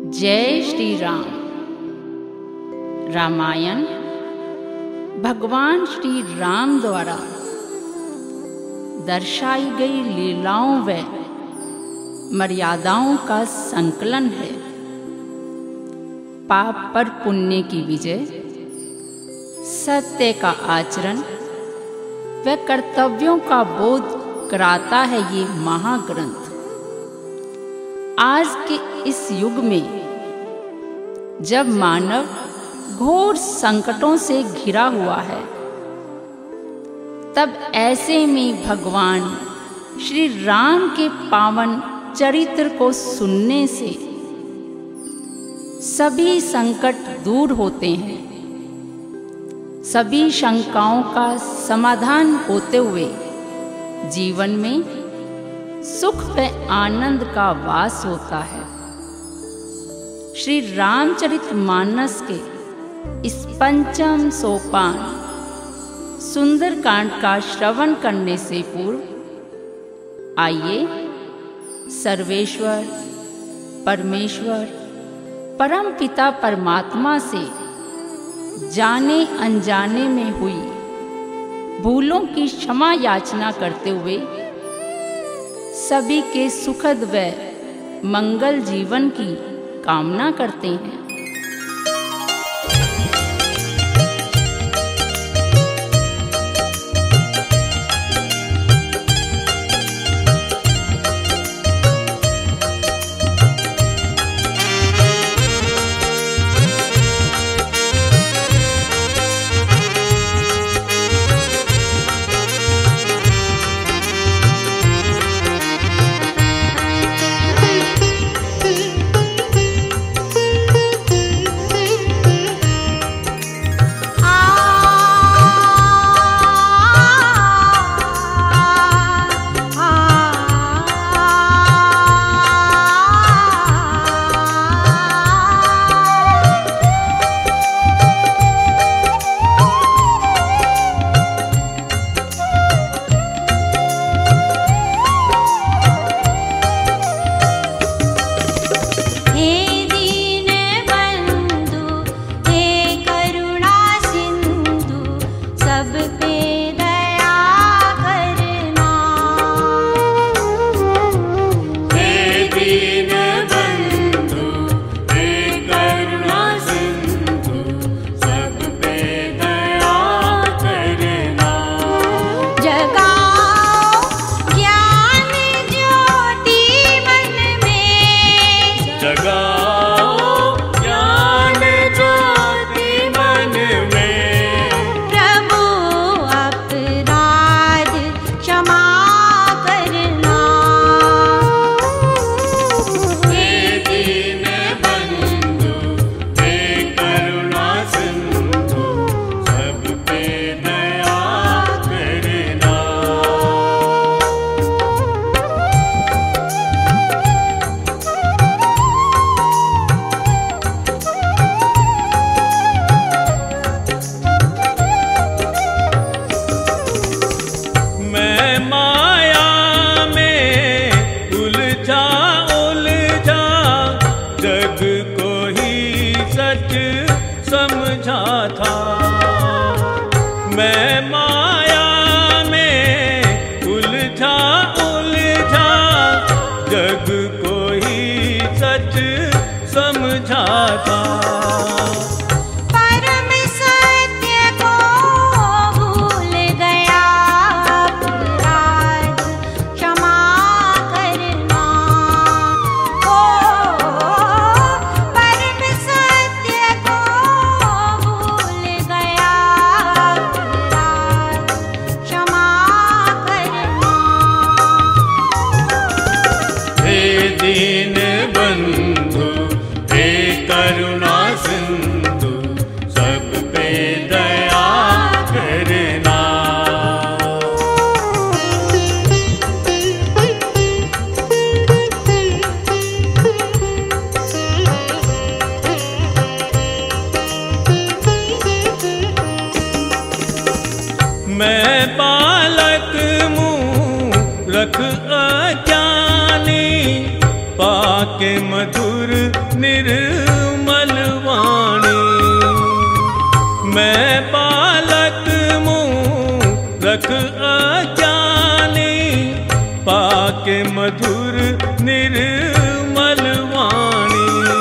जय श्री राम। रामायण भगवान श्री राम द्वारा दर्शाई गई लीलाओं व मर्यादाओं का संकलन है। पाप पर पुण्य की विजय, सत्य का आचरण व कर्तव्यों का बोध कराता है ये महाग्रंथ। आज के इस युग में जब मानव घोर संकटों से घिरा हुआ है, तब ऐसे में भगवान श्री राम के पावन चरित्र को सुनने से सभी संकट दूर होते हैं। सभी शंकाओं का समाधान होते हुए जीवन में सुख व आनंद का वास होता है। श्री रामचरितमानस के इस पंचम सोपान सुंदरकांड का श्रवण करने से पूर्व आइए सर्वेश्वर परमेश्वर परम पिता परमात्मा से जाने अनजाने में हुई भूलों की क्षमा याचना करते हुए सभी के सुखद व मंगल जीवन की कामना करते हैं। दीन बंधु हे करुणा सिंधु निर्मल वाणी। मैं बालक मूरख अज्ञानी, पाके मधुर निर्मल वाणी।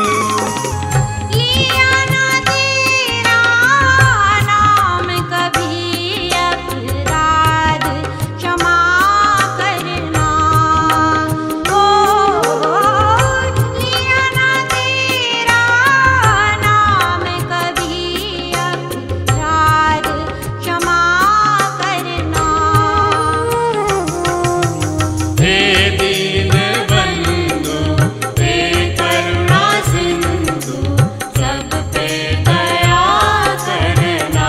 लिया ना तेरा नाम कभी अपराध क्षमा करना। ओ लिया ना तेरा नाम कभी अपराध क्षमा करना। हे दीन बंधु, हे करुणा सिंधु, सब पे दया करना।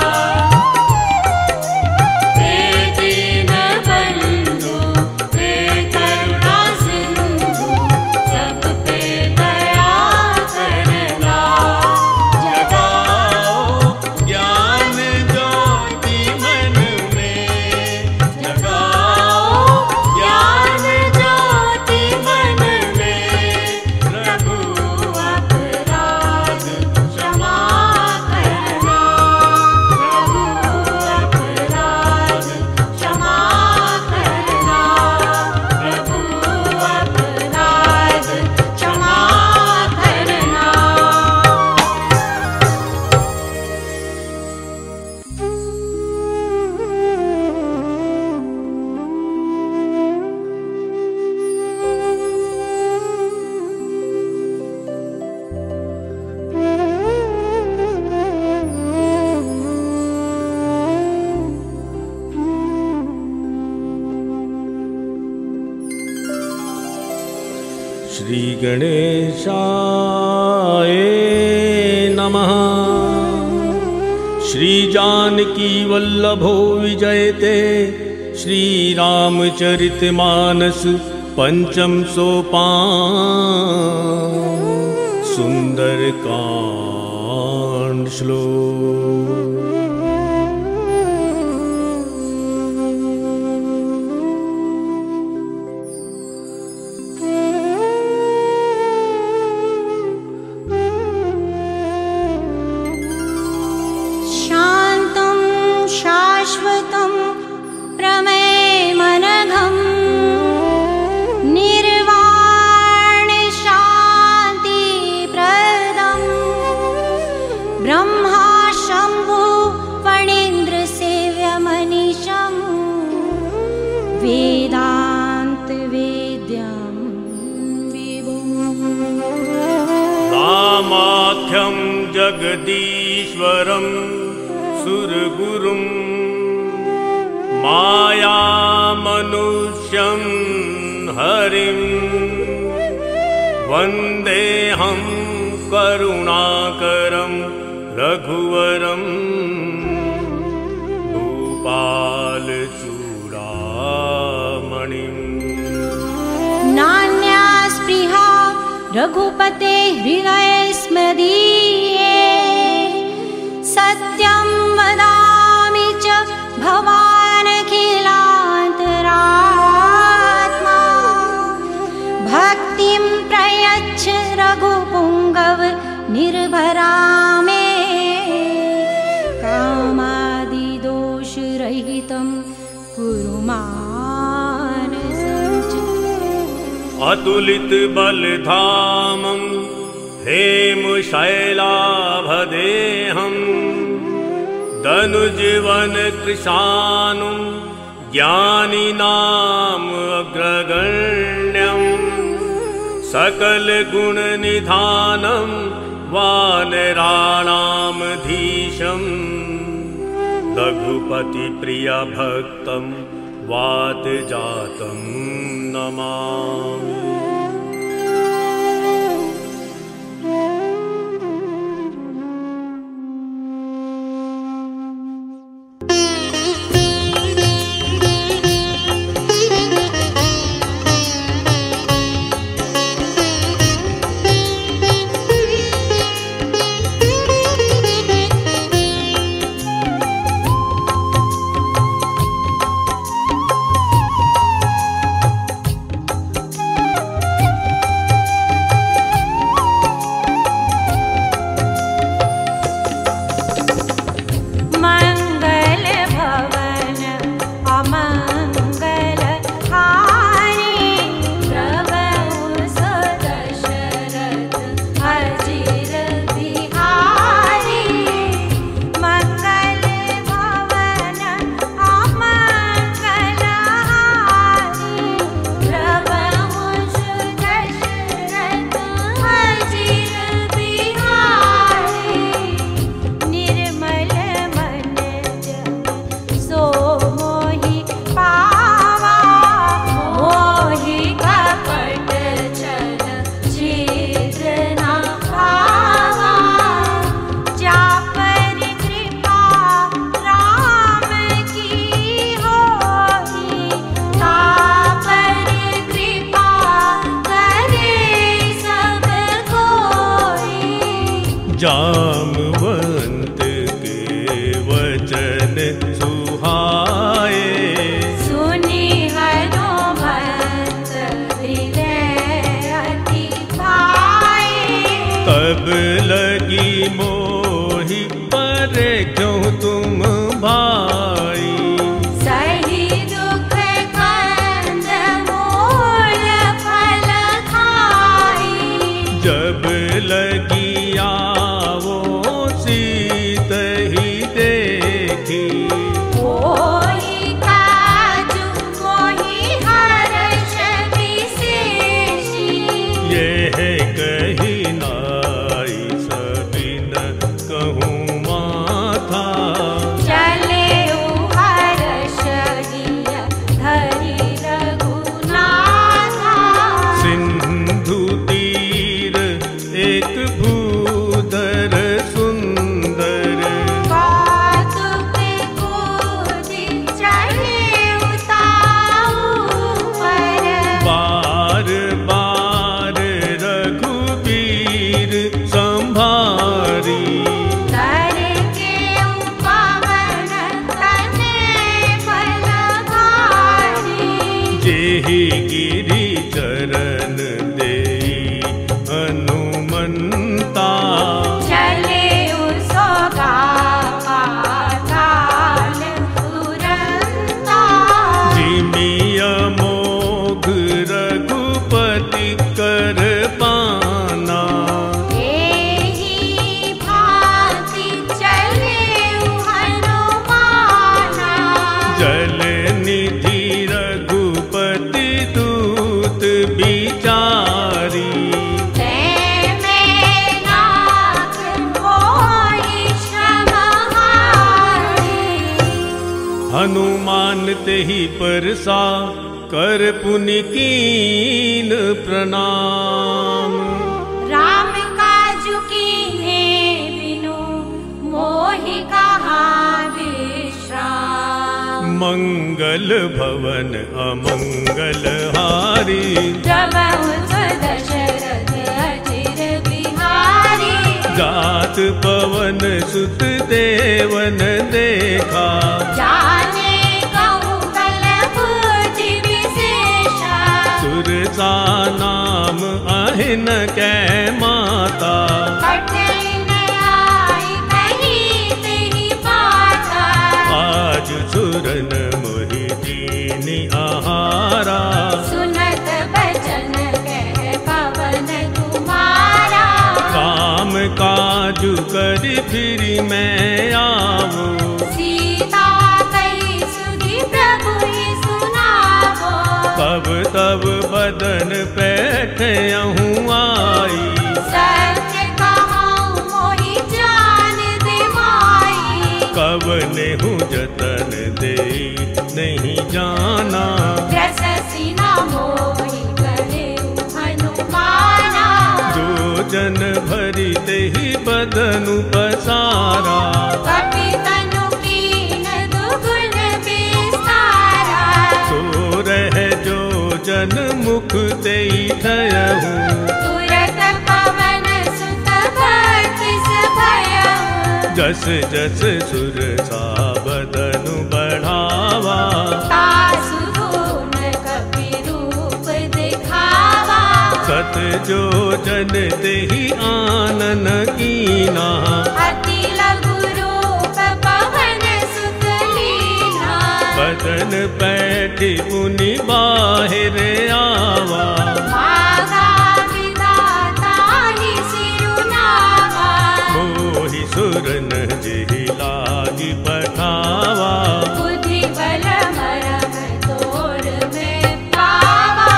हे दीन बंधु, हे करुणा सिंधु, सब पे दया करना। जगाओ ज्ञान ज्योति मन में, जगाओ ज्ञान ज्योति मन में। प्रभु अपराध क्षमा करना, प्रभु अपराध क्षमा करना, प्रभु अपराध क्षमा करना। श्री गणेशाय नमः। श्री जानकी वल्लभो विजयते, श्री रामचरितमानस पंचम सोपान। सुंदरकांड श्लोक। शान्तं शाश्वतं प्रमेयमनघं, निर्वाणशान्तिप्रदं, ब्रह्मा शम्भु फणीन्द्रसेव्यमनीशं, वेदान्तवेद्यं विभुम्। रामाख्यं जगदीश्वरं सुरगुरुं, मायामनुष्यं हरिं। वन्देऽहं करुणाकरं रघुवरं, भूपालचूडामणिम्। नान्या स्पृहा रघुपते हृदये स्मदीये, सत्यं वदामि च भवानखिलान्तरात्मा। भक्तिं प्रयच्छ रघुपुङ्गव निर्भरा मे, कामादिदोषरहितं कुरु मानसं च। अतुलित बलधामं हेमशैलाभदेहं, दनुजवन कृशानुं ज्ञानिनाम अग्रगण्यं। सकलगुणनिधानं वानराणामधीशं, रघुपतिप्रियभक्तं वातजातं नमामि। जामवंत के वचन सुहाए, सुनी हनुमंत हृदय अति भाए। तब लगी मोहि पर क्यों तुम भाई, सही दुख कंद मूल फल खाई। जब लगी आवो सीत ही देखी, होई काजु मोहि हर्ष विशेषी। यह कही नाई सबिन कहूँ माथा, चले हर्ष गिय धरि रघुनाथा। सिंधु तीर एक भूधर सुंदर, कौतुक कूदि चढ़े उताऊ पर। बार बार रघुबीर संभारी, तर के पवन तने बल भारी। जेहि गिरि चरण देई हनुमंता, चले उसोगा पाताल तुरंता। जिमि अमोघ रघुपति कर पाना, एहि भांति चले हनुमाना। जल निधि रघुपति दूत बिचारी, हनुमान तेहि परसा कर पुनि कीन प्रणाम। राम काजु कीन्हे बिनु मोहि कहा विश्राम। मंगल भवन अमंगल हारी, प्रभु दशरथ अचिर बिहारी। जात पवन सुत देवन देखा, जाने कहूँ कल बुद्धि विशेषा। सुरसा नाम अहिन कै माता, कठिन आई कही तेहि बाता। आज सुरन मोहि दीनि आहारा, सुनत बचन कह पवन कुमारा। काम काजु करि फिरि मैं आवो, सीता कही सुधि प्रभु ही सुनावो। तब तब बदन पैठयहूँ आई, सत्य कहूँ मोहि जान दे माई। कवनेहु जतन देई नहीं जाना, ग्रससि न मोहि करेउ हनुमाना। जो जन भरि तेहि बदनु पसारा, कपि तनु कीन दुगुन विस्तारा। सो रह जो जन मुख तेई ठयहूँ, तुरत पवन सुत भक्ति भयउ। जस जस सुरसा बदनु बढ़ावा, तासु गुण कपि रूप दिखावा। सत जो जन तेहि आनन कीना, अति लघु रूप पवन सुत लीना। बदन पैठि पुनि बाहिर आवा, मागा विधाता ही सिरुनावा। मोहि सुरन जेहि लागी पठावा, बुद्धि बल मरम तोर में पावा।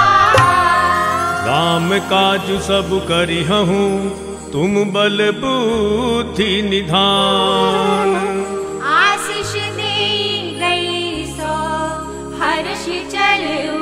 राम काजु सब करिहूँ तुम बल बुद्धि निधान। आशीष दे गई सो हर्ष चलऊ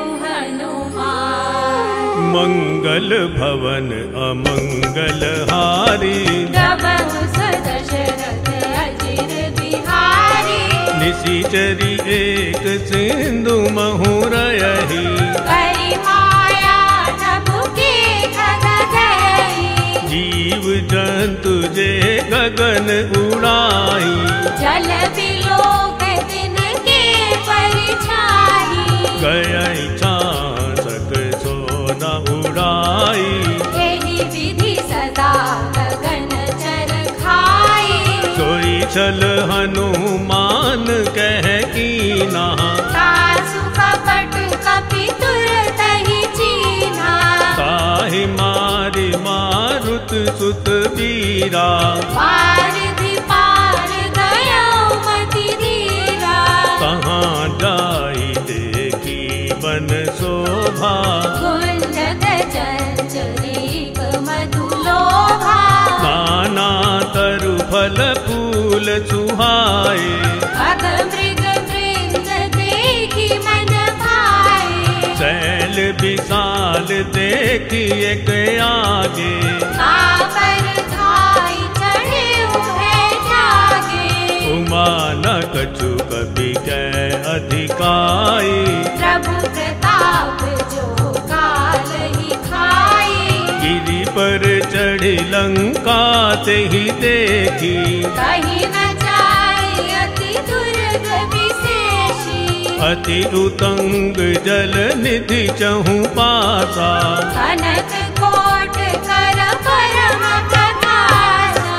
हनुमान। मंगल भवन अमंगल हारी, गबहु दशरथ अजिर बिहारी। निशिचरी एक सिंधु महु रयहि, करि माया नभु के खग गई। जीव जंतु जे गगन उड़ाई। जल बिलोक तिनके परछाई। गई छांसक सोना उड़ाई। एहि विधि सदा गगन चर खाई। सोई छल हनुमान कह कीना। तासु कपट कपि तुरत ही चीन्हा। ताहि मारि मारुत सुत वीरा। पारधि पार गयो मति धीरा। कहाँ जाई देखी बन शोभा। गुंजत चंचरीक मधुलोभा। नाना तरु फल फूल सुहाए। अग मृग वृंद देखी मन भाए। शैल विशाल देखी एक आगे। काबर धाई चढ़े उभे जागे। उमा न कछु कभी कै अधिकाई। प्रभु प्रताप जो काल ही खाई। गिरि पर चढ़ी लंका ते ही देखी। कहीं न जाए अति दुर्ग विशेषी। अति उतंग जल निधि चहु पासा। कनक कोट कर परम प्रकाशा।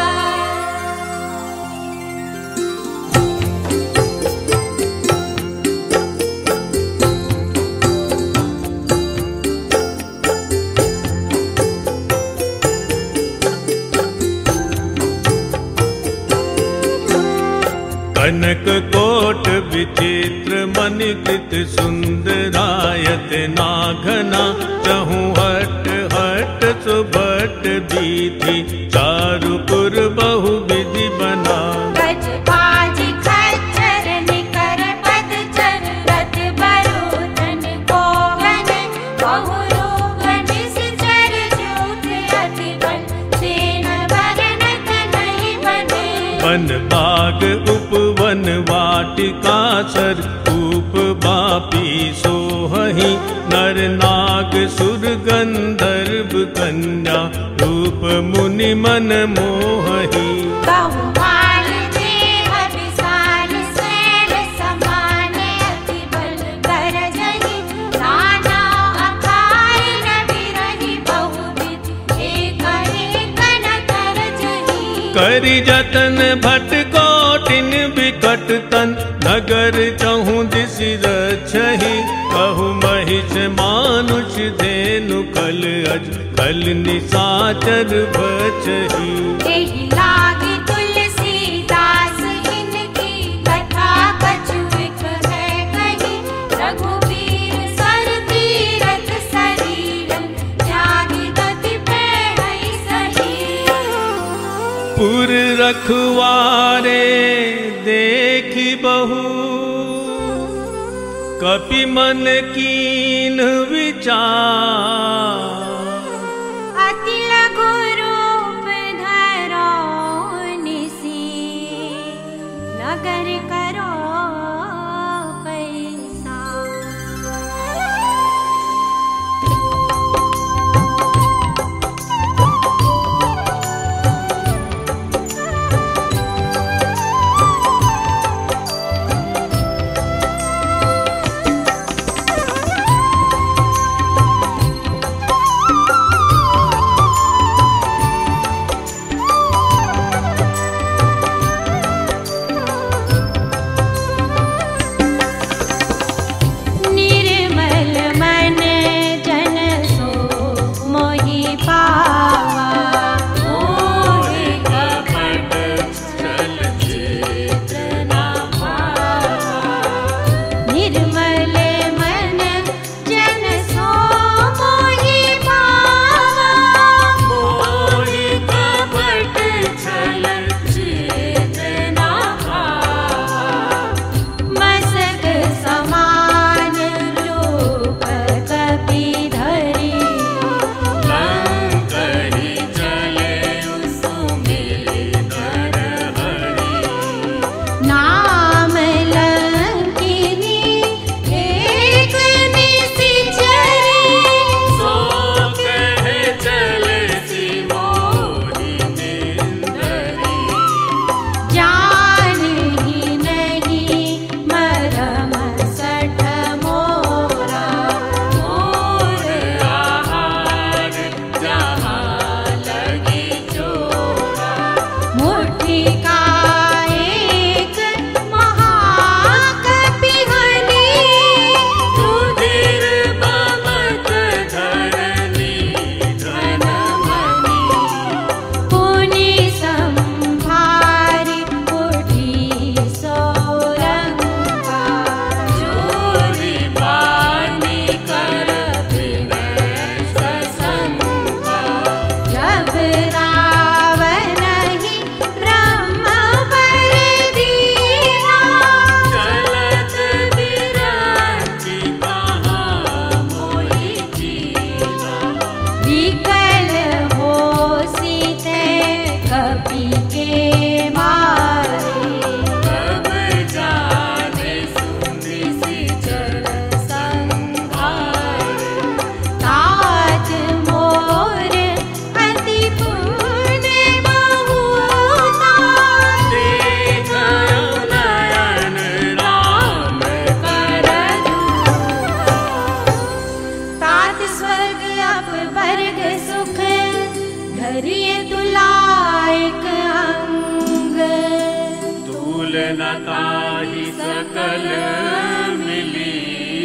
कनक कोट विचित्र मनिकृत सुंदरायत नाघना। चहु हट हट सुभट बीथि चारुपुर बहु विधि बना। गज बाज खच्चर निकर पदचर। रथ बरूथन गोवन बहुरूपन निश्चर। जूथ अति बल सेन बरनत नहीं बने। वन बाग उपवन वाटिका सर। कूप बापी सोहहि नर नाग सुर गंधर्व कन्या। रूप मुनि मन मोहहि। बहुमाल देह विशाल शैल समान। अति बल गरजहि नाना आकार न बिरहि। बहुविध एक एक न करजहि। करि जतन भट कोटिन बिकट तन। नगर चहु दिसि रक्षहि। कहु महिष मानुष धेनु कल अज। कल निशाचर बचहि। एहि लागी तुलसीदास इनकी कथा कछुक है कही। रघुबीर सर तीरथ शरीरम। त्यागी गति पे है सही। पुर रखवारे देखी बहु। कपि मन कीन विचार। अति लघु रूप धरो निसी। नगर करो पैसा। कपि के मारे। तब जाने सुनि निश्चर संहार। तात मोर अति पुण्य बहुता। देखयो नयन राम कर दूता। तात स्वर्ग अपवर्ग सुख धरिए तुलायक अंग। तुलना ही सकल मिली।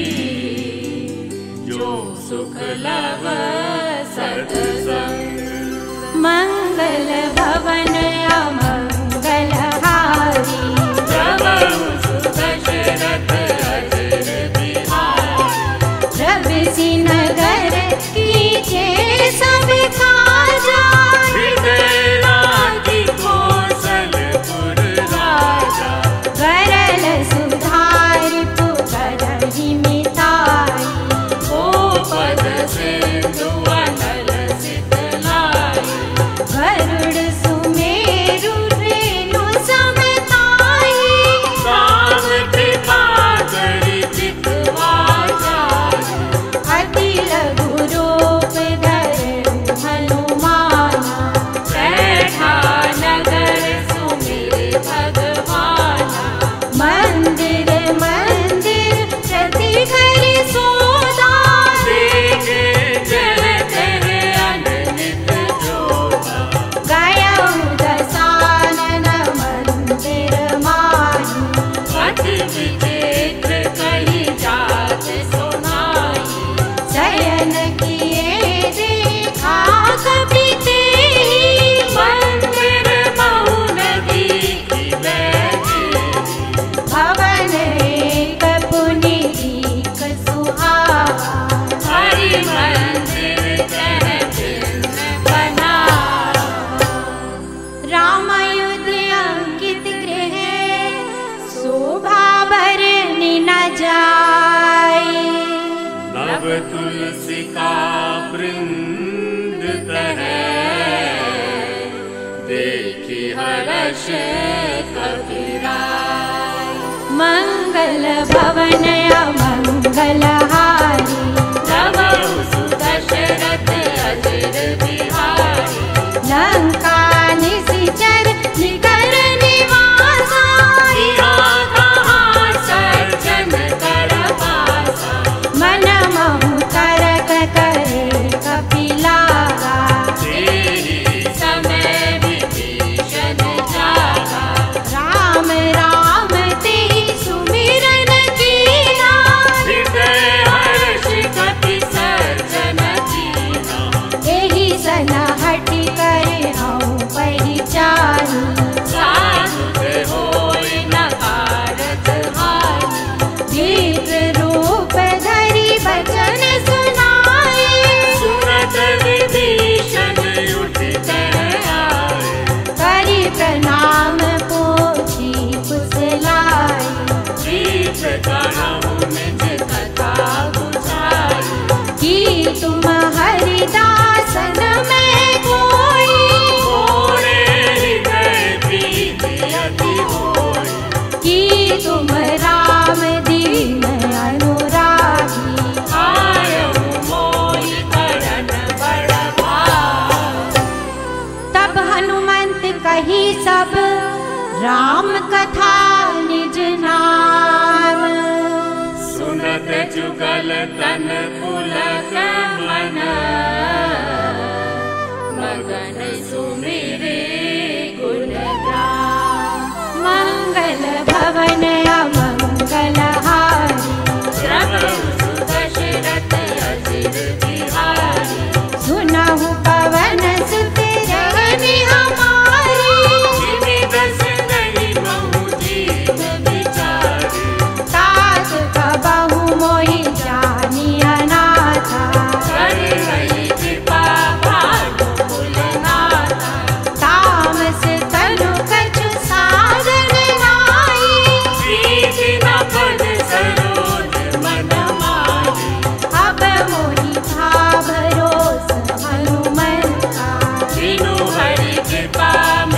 जो सुख लव सत्संग। मंगल भवन अमंगल हारी। प्रभु सुदशरथ अजर बिहारी। रवि नगर कीजे सब काजा। हृदय राखी कौशलपुर राजा। करल सुधारि पुकरहि मिताई। गोपद सिंधु अनल शीतलाई। गरुड़ सुमेरु रेणु समताई। राम कृपा करि चितवा जाई। अति लघु रूप धरहु हनुमाना। बैठा नगर सुमिर भगवाना। मंदिर मंदिर प्रति घर सोदा। देखे जल कर अननित जोधा। गयउ दसानन मंदिर माही। अति विचित्र कही जात सुनाई। शयन किए देखा कपि तेहि। मंदिर बहु नदी की बैठी। भवन एक पुनि एक सुहावा। हरि मंदिर कह भिन्न बनावा। राम अयोध्य अंकित गृह शोभा बरनि न जाय। नव तुलसी का वृंद तहै। देखी हर्ष कबीराय। मंगल भवन अमंगल हारी। प्रभु सुदशरथ अजर बिहारी। लंका निशिचर निकर निवासा। यहाँ कहाँ सज्जन कर पासा। मन महु करक करे कपिलागा। तेहि समय विभीषण जागा। राम राम तेहि सुमिरन कीना। हृदय हर्ष कपि सर्जन कीना। एहि सनहटि करे हऊँ पहिचानी। साधु होय न कारत हानि। दीर्घ रूप धरि बचन सुनाए। सुनत विभीषण उठित आए। करि प्रणाम पूछि कुशलाए। प्रीत करहु निज कथा बुझाई। कि तुम हरिदासन में कोई। मोरे हृदय प्रीति अति होई। कि तुम राम दीन अनुरागी। आयहु मोहि करन बड़ भाग। तब हनुमंत कही सब राम कथा निज नाम। सुनत जुगल तन पुलक मन। मगन सुमिरे गुणगान। मंगल भवन अमंगल हारी। प्रभु सुदशरथ अजर बिहारी। सुनहु पवन सुत रहनि हमारी। जिमि दस नहीं बहु दीन विचारी। तात कबहु मोहि जानि अनाथा। कर रही कृपा भानु कुलनाथा। तामस तनु कछु साधन नाई। प्रीति न पद सरोज मन माही। अब मोहि था भरोस हनुमंता। बिनु हरि कृपा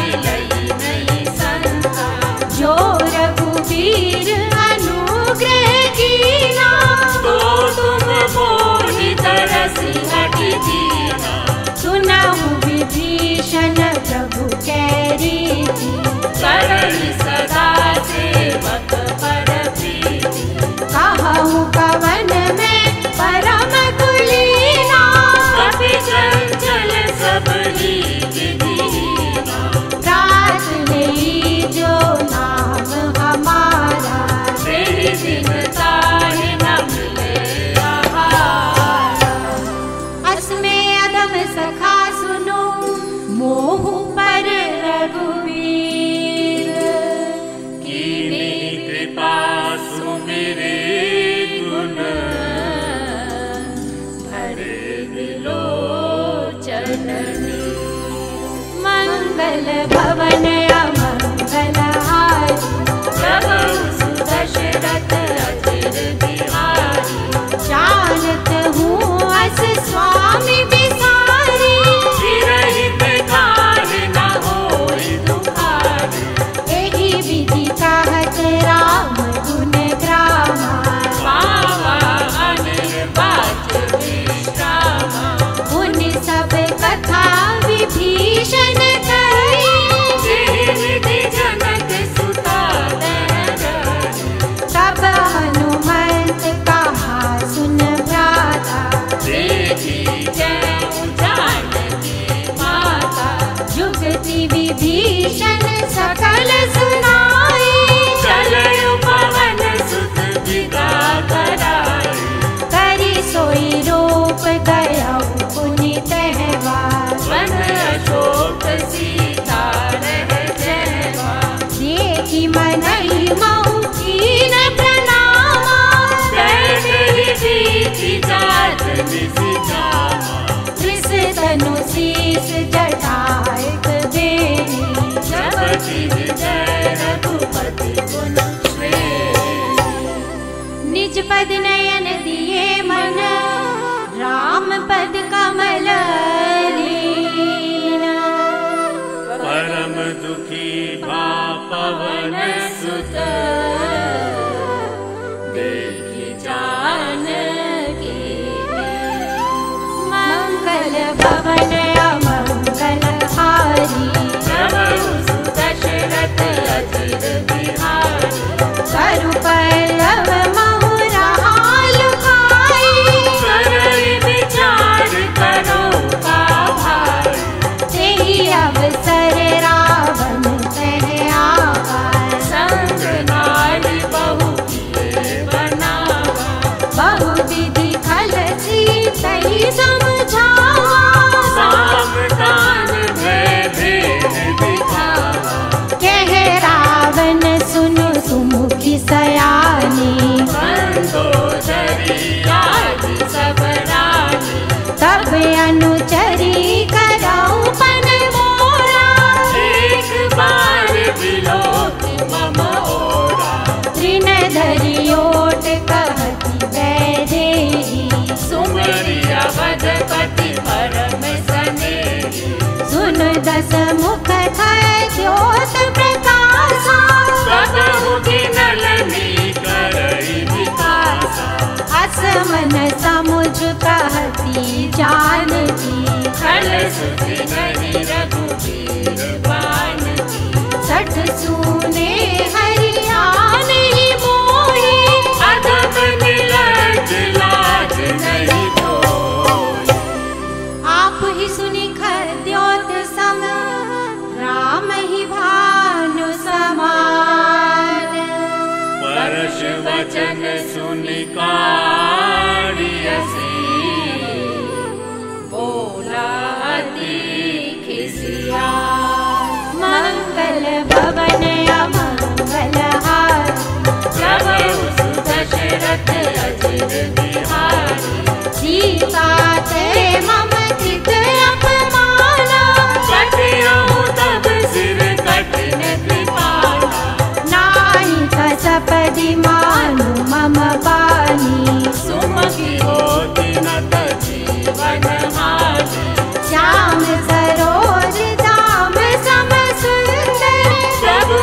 मंगल भवन अमंगल हारी, प्रभु सुदशरथ अचिर बिहारी, जानत हूँ अस स्वामी बिसारी, चिरहित कार न होई दुखारी, एहि विधि कहत राम गुण ग्रामा, पावा अनिर्वाच विश्रामा, उन सब कथा विभीषण कही, जेहि विधि जनक सुता दहरही, तब हनुमंत कहा सुन भ्राता, देखी जय जानकी माता, जुगति विभीषण सकल सुनाई, चलयु पवन सुत विदा कराई, करि सोई रूप गयौ पुनि तहवार, वन अशोक सीता रह जयवा, देखि मनहि महु कीन प्रणामा, कैकहि बीची जात निसि जामा, त्रिस धनु शीस जटायत बेनी, जपति विजय रघुपति गुण श्रेष्ठ, निज पद नयन दिए मन, राम पद कमल लीन, परम दुखी भा पवन सुत, देखि जानकी मंगल भवन अमंगल हारी, प्रभु सुदशरथ अचिर बिहारी, करु पल्लव महु रहाल खाई, करई विचार करो का भाई, तेहि अवसर रावण तह आवा, संग नारी बहु किए बनावा, बहु विधि खलसी तहि समझावा, सावधान भय भेद दिखावा, कह रावण सुनु सुमुखी सयानी, मंदोदरी आदि सब रानी, तब अनुचरी करऊ पन मोरा, एक बार बिलोक मम ओरा, तृण धरि ओट कहती वैदेही, सुमरि अवधपति परम सनेही, सुन दस मुख खय ज्योत प्रकाशा, प्रभु गिनलनी करई विकासा, असमन समुझ कहती जानकी, खल सुधि नहीं रघुबीर बानकी, सठ सूने हरियाण ही मोही, अधम निलज लाज नहीं कोई, आप ही सुनि खद्योत सम, राम ही भानु समान, परश वचन सुनि काढ़ियसी, बोला अति खिसिया, मंगल भवन अमंगल हारी, प्रभु सुदशरथ अचिर बिहारी, सीता ते मम चित अपमाना, कटियहु तब सिर कठिन कृपाला, नाहि कसपदि मानु मम बानी, सुमति होति न जीवन हानि, श्याम सरोज दाम सम सुंदर, प्रभु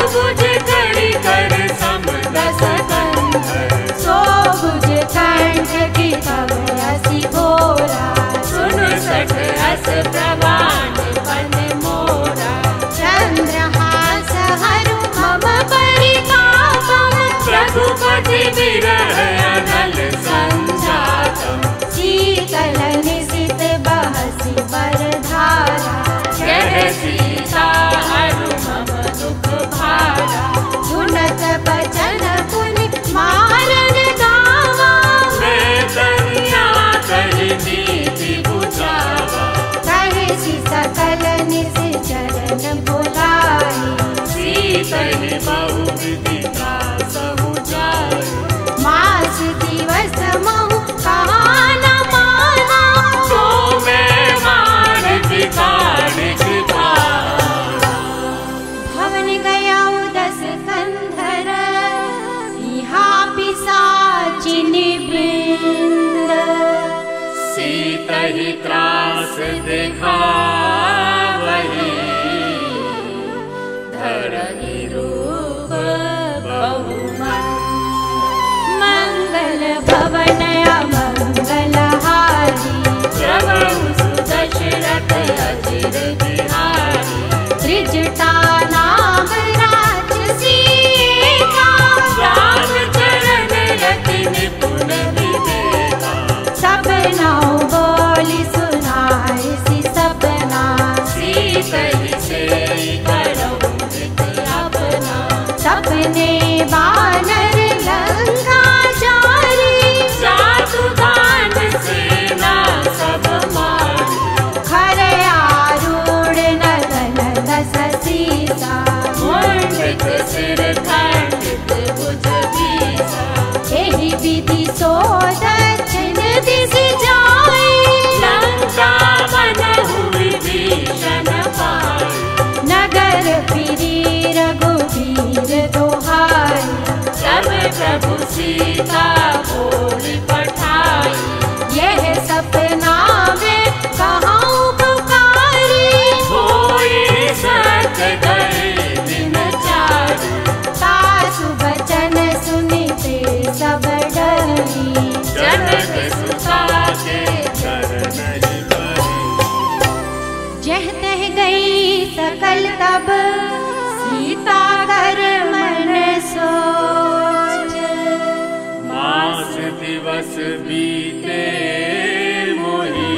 ने बानर लंका जारी, जादू दान सेना सब मारी, खरे आरूढ़ नगन दस सीसा, मुंडित सिर खंडित भुज बीसा, एहि विधि सो दक्षिण दिश जाई, लंका बनहु विभीषण पाई, नगर फिरी रघुवीर दोहाई, जब प्रभु सीता बोली पठाई, यह सपना में कहाँ पुकारी, होई सत गए दिन चारी, सासु बचन सुनिते सब डरी, जनक सुता के चरण ही बरी, जह तह गई सकल तब सीता कर मन सोच, मास दिवस बीते मोही,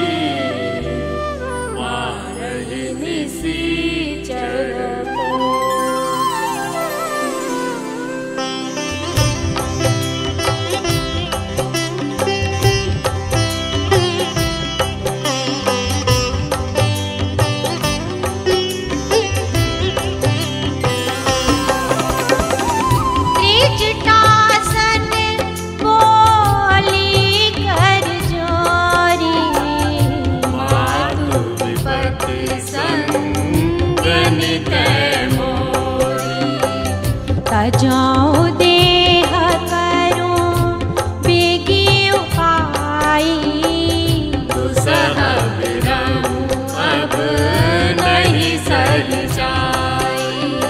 मारहि निसीचर त्रिजटासन बोली कर जोरी, मातु विपत्ति संगनित मोरी, तजाऊं देह करूं बेगी उपाई, दुसह विरहु अब नहीं सही जाई,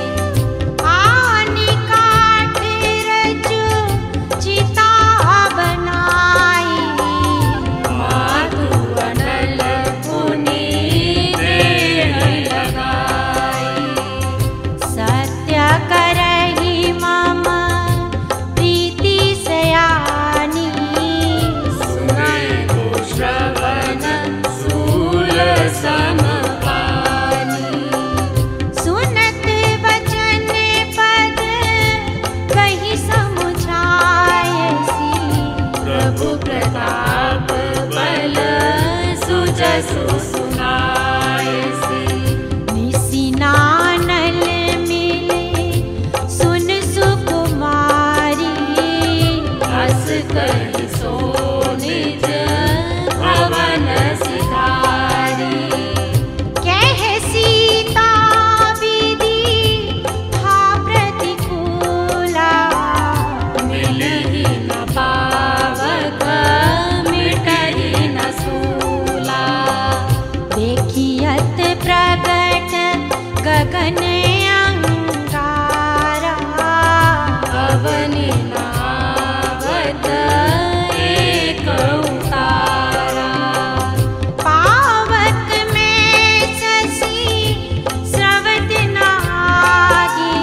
आनी काट रजू चिता बनाई, मातु अनल पुनि देह लगाई, सत्य करहि मम प्रीति सयानी, सुनै को श्रवण शूल समपानी, सुनत वचन पद कहि समुझायसी, प्रभु प्रताप बल सुजसु सुनायसी, निसिनानल मिले सुन सुकुमारी, हस कहि सो निज भवन सिधारी, कह सीता विधि था प्रतिकूला, मिलहि न पावक मिटहि न सूला, देखियत प्रगट गगन अंगारा, अवनि नावत एक उतारा, पावक में शशि स्रवत नागी,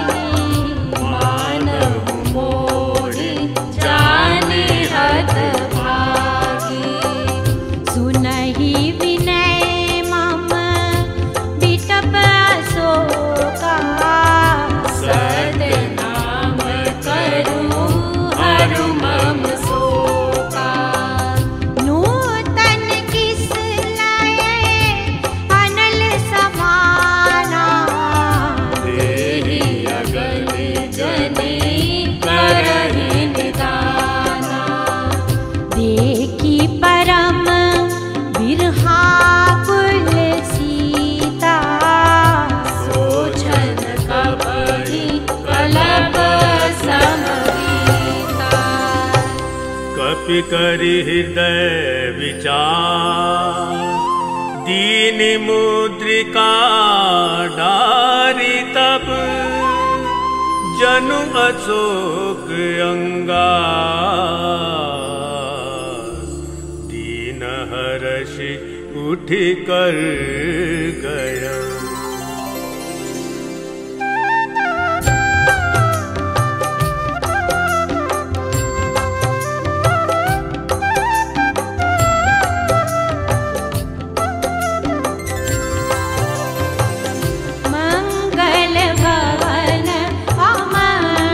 मानव मोहि जाने हत भागी, सुनहि विनय मम बिटप अशोका, सत्य नाम करूं हरु मम शोका, नूतन किस लय अनल समाना, देहि अगलि जनि करहि निदाना, देखी परम बिरहाकुल सीता, सोचन कबहि कलप समरीता, कपि करि हृदय विचार, दीन मुद्रिका डारी तब, जनु अशोक अंगार, दीन हर्षि उठ कर गया। मंगल भवन अमर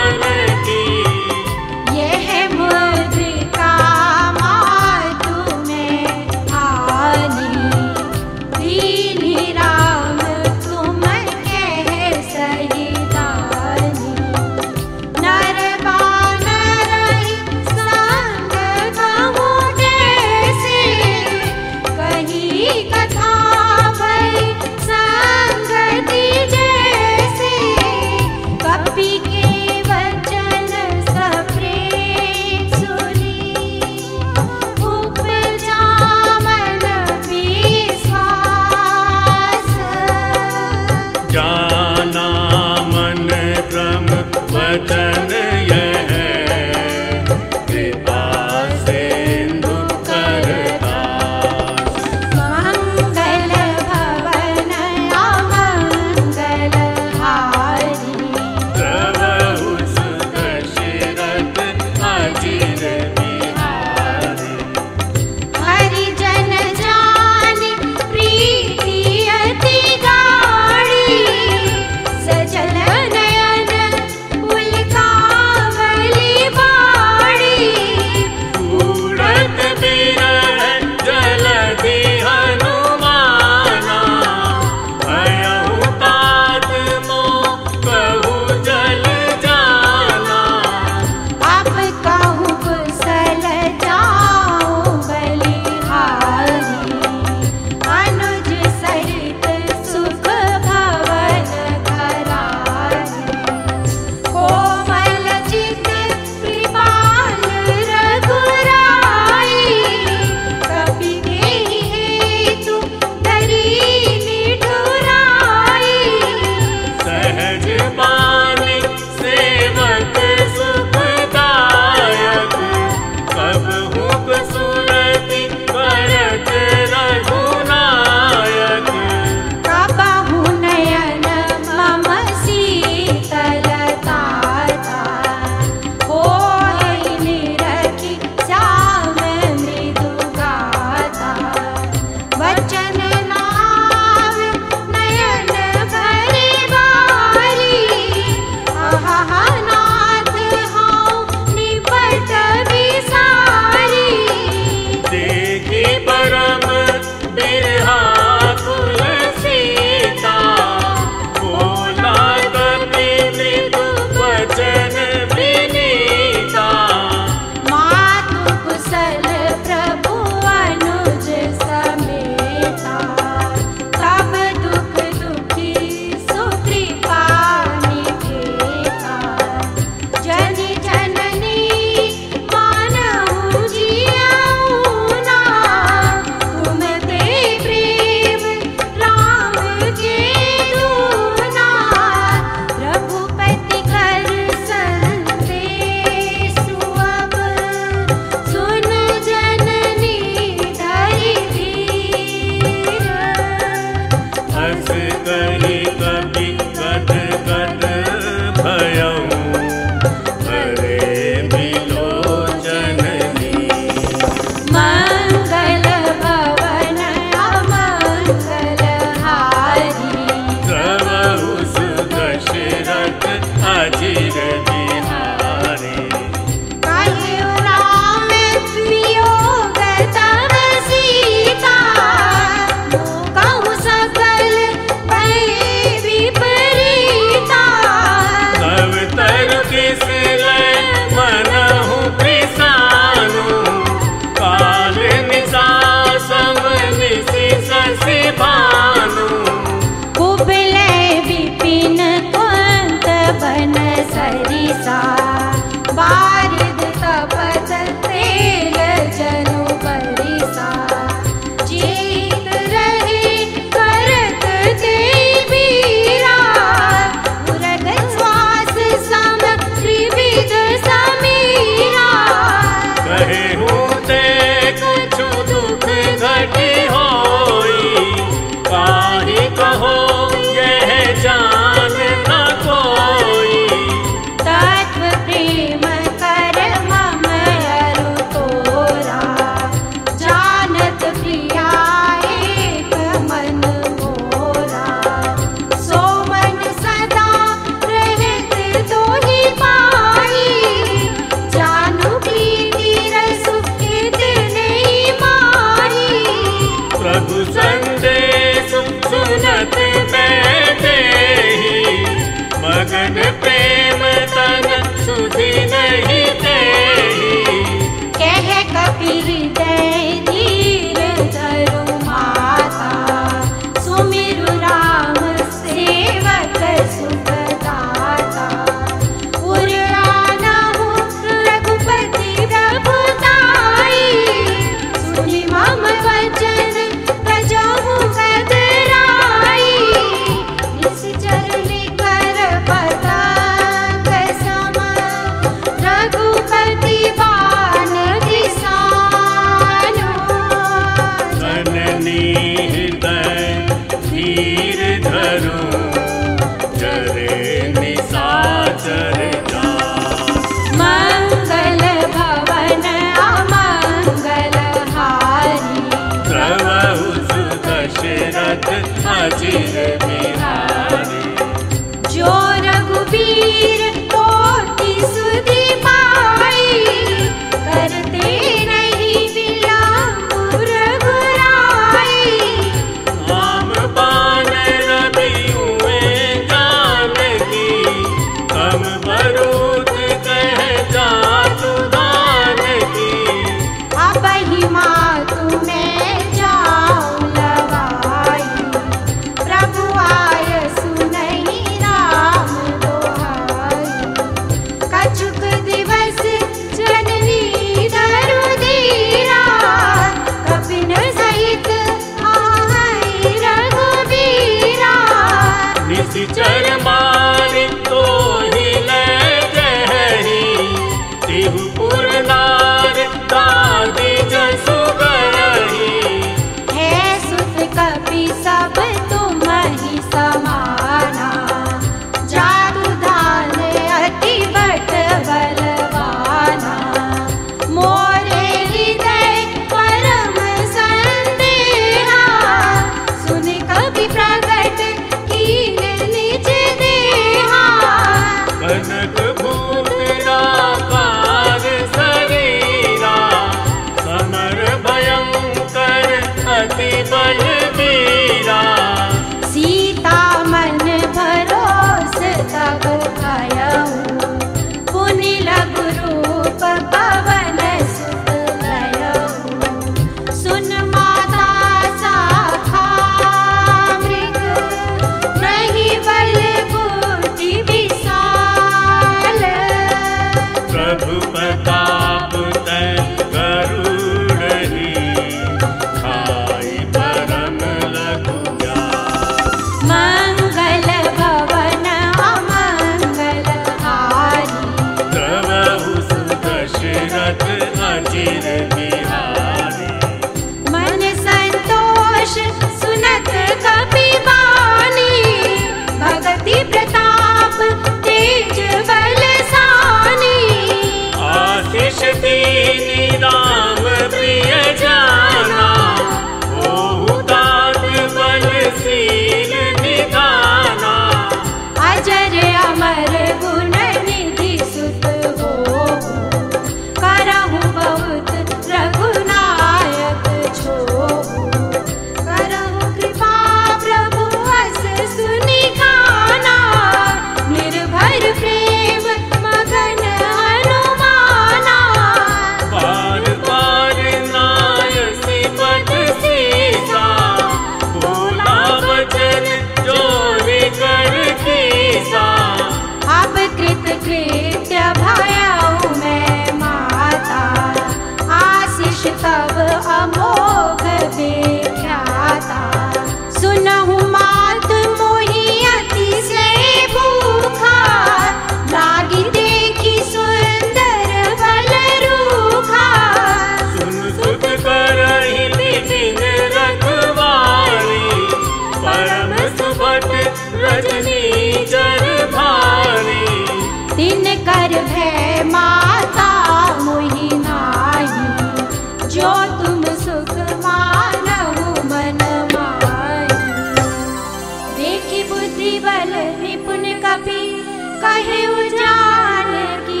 अचिर बिहारी। मन संतोष सुनत कपि बानी, भगति प्रताप तेज बल सानी। आशीष दीनी राम प्रिय जाना, ओहु तात बलशील निधाना। अजर अमर गुण निधि सुत हो, करहु बहुत रघुनायक छोहु। करहु कृपा प्रभु अस सुनि गाना, निर्भर प्रेम मगन हनुमाना। बार बार नायसी पद सीसा, बोला वचन चोरी कर कीसा। अब कृत कृत्य भयउ मैं माता, आशीष तब अमोघ विख्याता। सुनहु मात मोहि अतिशय भूखा, लागी देखी सुंदर बल रूखा। सुन सुत करहि बिपिन रखवारी, परम सुभट रजनी जर भारी। दिन कर भय माता मोहि नाही, जो तुम सुख मानहु मन माही। देखी बुद्धि बल निपुण कपि, कहेउ जानकी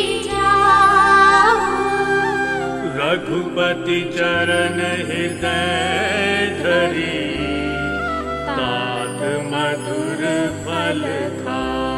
जाऊ। रघुपति चरण हृदय धरी, तात मधुर फल खा।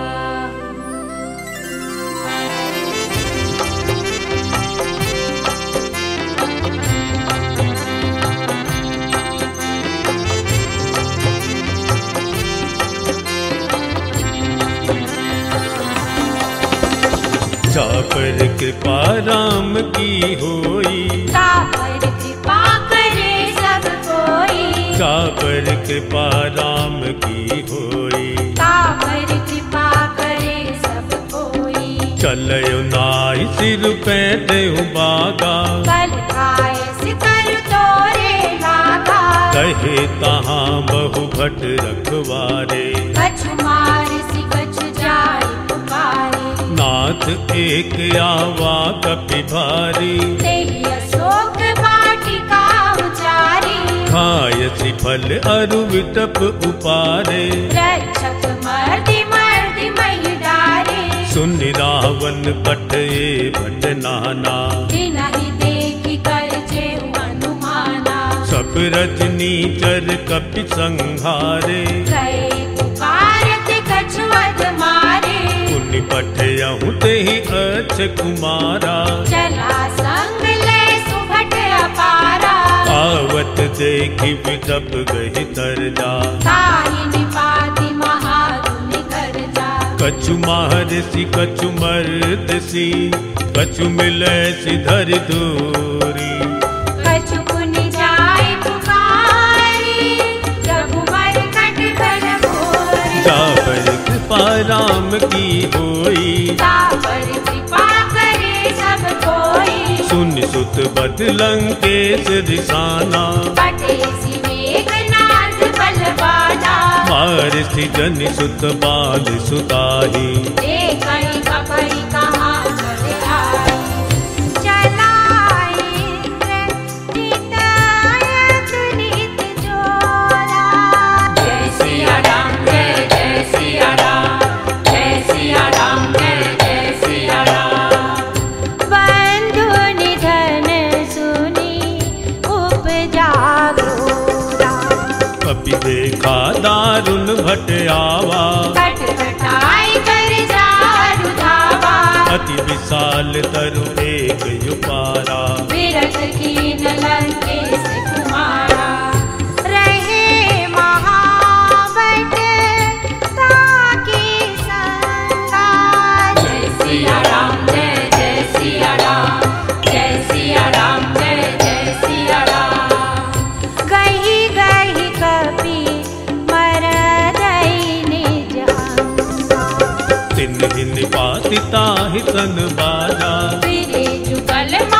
जा पर कृपा राम की होई, ता पर कृपा करे सब कोई। जा पर कृपा राम की होई। ता पर कृपा करे सब कोई। चलयो नाई सिर पे देहु बागा, कल काय सिकर तोरे लागा। कहे तहाँ बहु भट रखवारे। कछु मार सि कछु जाय पुकारे, नाथ एक आवा कपि भारी। तेहि अशोक वाटिका उचारी। खायसि फल अरु विटप उपारे। रक्षक मर्दि मर्दि महि डारे। सुनि रावण पटए भट नाना, तिनहि देखि कर जेउ अनुमाना। सब रजनी चर कपि संहारे। कए पुकारत कछु अध मारे। पुनि पठयहु तेहि अक्ष कुमारा। चला संग ले सुभट अपारा। आवत देखि विटप गहि तरजा। ताहि निपाति महारुनि गर्जा। कछु मारसि कछु मरदसि, कछु मिलैसि धरि दूरी। कछु पुनि जाय पुकारी, रघुबर कट बल भोरी। जा पर कृपा राम की होई, ता पर कृपा करे सब कोई। सुनि सुत बद लंकेश दिसाना। बटे सि मेघनाद बलवाना। मारसि जनि सुत बाल सुताही। देखहि कपहि कहाँ चल आई। चलाई इंद्र नित नित जोला। जय सिया राम जय जय सिया राम, जय सिया राम जय जय सिया राम। बंधु निधन सुनी उपजा घोरा। कपि देखा दारुण भट आवा। खटखटाई कर जारु धावा। अति विशाल तरु एक युपारा। विरत कीन लंकेश कुमारा। रहे महाबट ताकी संगा। जय सिया राम जय जय सिया राम, जय सिया राम जय जय सिया राम। गही गही कपि मर गई निज अंगा। तिन्हि निपाति ताहि सन बाजा। फिरे जुगल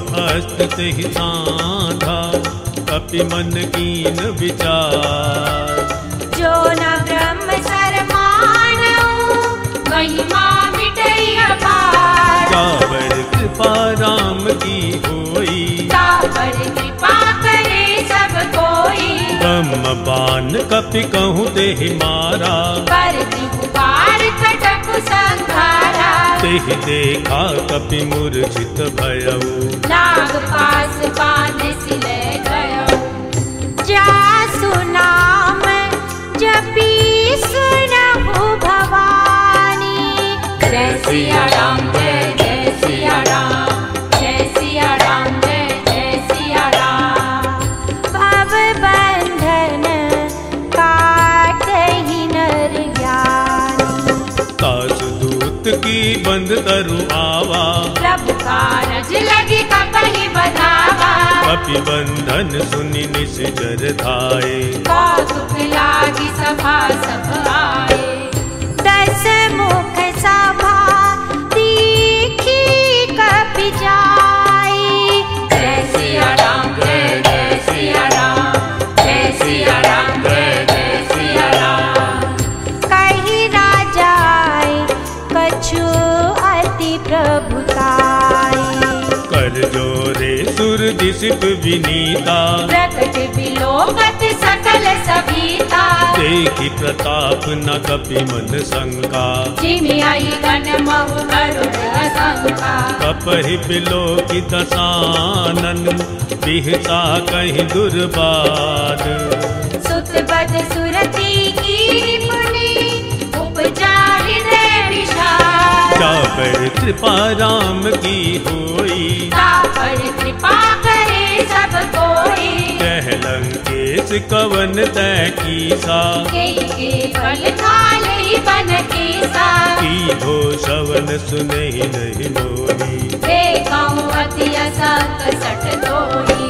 हस्त ते ही साधा कपि मन कीन विचार। जो न ब्रह्म सरमाणु महिमा मिटई अपार। काबर कृपा राम की होई काबर कृपा करे सब कोई। ब्रह्म बान कपि कहूँ देहि मारा पर त्रिपुरार कटक संघारा। तेहि देखा कपि मूर्छित भयऊ नाग पास बांध सिले गयो। जासु नाम जपी सुनहु भवानी। जय सिया राम जय जय सिया राम। जय सिया राम जय जय सिया राम। भव बंधन काटहि नर ज्ञानी। तासु दूत की बंद तरु आवा प्रभु कारज लगी कपहि बधावा। कपि बंधन सुनि निश्चर धाये। कौतुक लागी सभा सब आए। दस मुख सभा देखी कपि जाई। जय सिया राम जय जय सिया राम। जय सिया राम जय जय सिया राम। कही ना जाए कछु अति प्रभुताई। कर जोरे सुर दिसिप विनीता प्रकट बिलोकत सकल सभीता। देखी प्रताप न कपि मन शंका। जिमि आई गण महु गरुड़ असंका। कपहि बिलोकि दसानन बिहता कहीं दुर्बाद। सुत बद सुरती की पुनि उपजा हृदय विषाद। जा पर कृपा राम की होई तापर कृपा करे सब कोई। कह लंकेश कवन तय कीसा। के फल थाले बन कीसा। की भो शवन सुनहि नहीं मोही। देखऊँ अति असंक सठ तोही।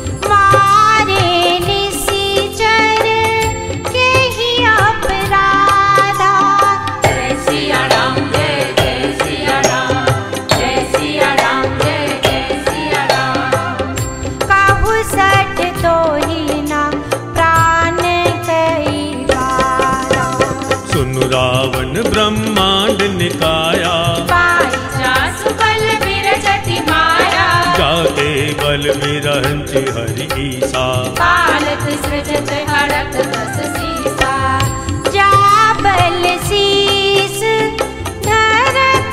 मारे निशिचर केहि अपराधा। जय सिया राम जय जय सिया राम। जय सिया राम जय जय सिया राम। काहू सठ तोही ना प्राण कई बारा। सुनु रावण ब्रह्मांड निकाया। पाई जासु बल विरजति मारा। जाते बल विरहंच हरि ईसा। पालत सृजत हरत बस सीसा। जा बल शीस धरत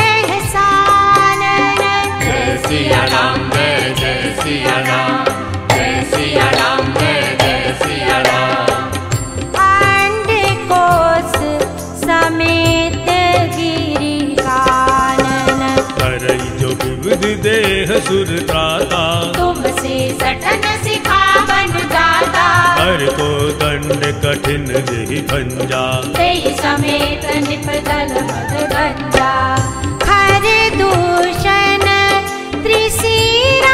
सहसानन। जय सिया राम जय जय सिया राम। जय सिया राम जय जय सिया राम। अंडकोश समेत गिरि कानन। करई जो विविध देह सुर त्राता। तुमसे सठन सिखावन गाता। हर को दंड कठिन जेहि भंजा। तेहि समेत निपदल मद गंजा। हर दूषण त्रिशिरा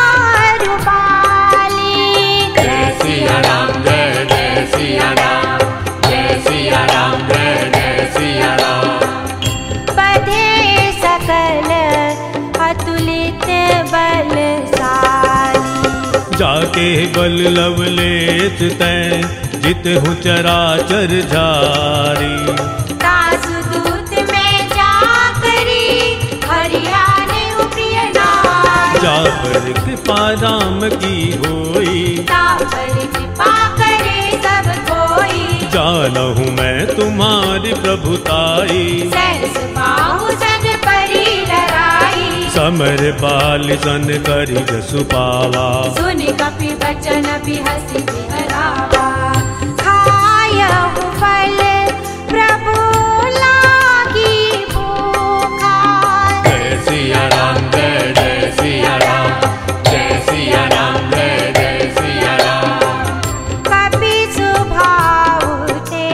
रुपाली। जय सिया राम जय जय सिया राम। जय सिया राम जय जय सिया राम। बधे सकल अतुलित बलशाली। जाके बल लवलेत तै जित हूँ चराचर झारी। तासु दूत में जाकरी हरियाने प्रिय नारी। जा पर कृपा राम की होई तापर कृपा करे सब कोई। जानहूँ मैं तुम्हारी प्रभुताई। सहस बाहु सन परी लड़ाई। समर बाल सन करी जसु पावा। सुनि कपि बचन बिहसि बिहरावा। खायहु फल प्रभु लागी भूखा। जय सिया राम जय जय सिया राम। जय सिया राम जय जय सिया राम। कपि सुभाउ ते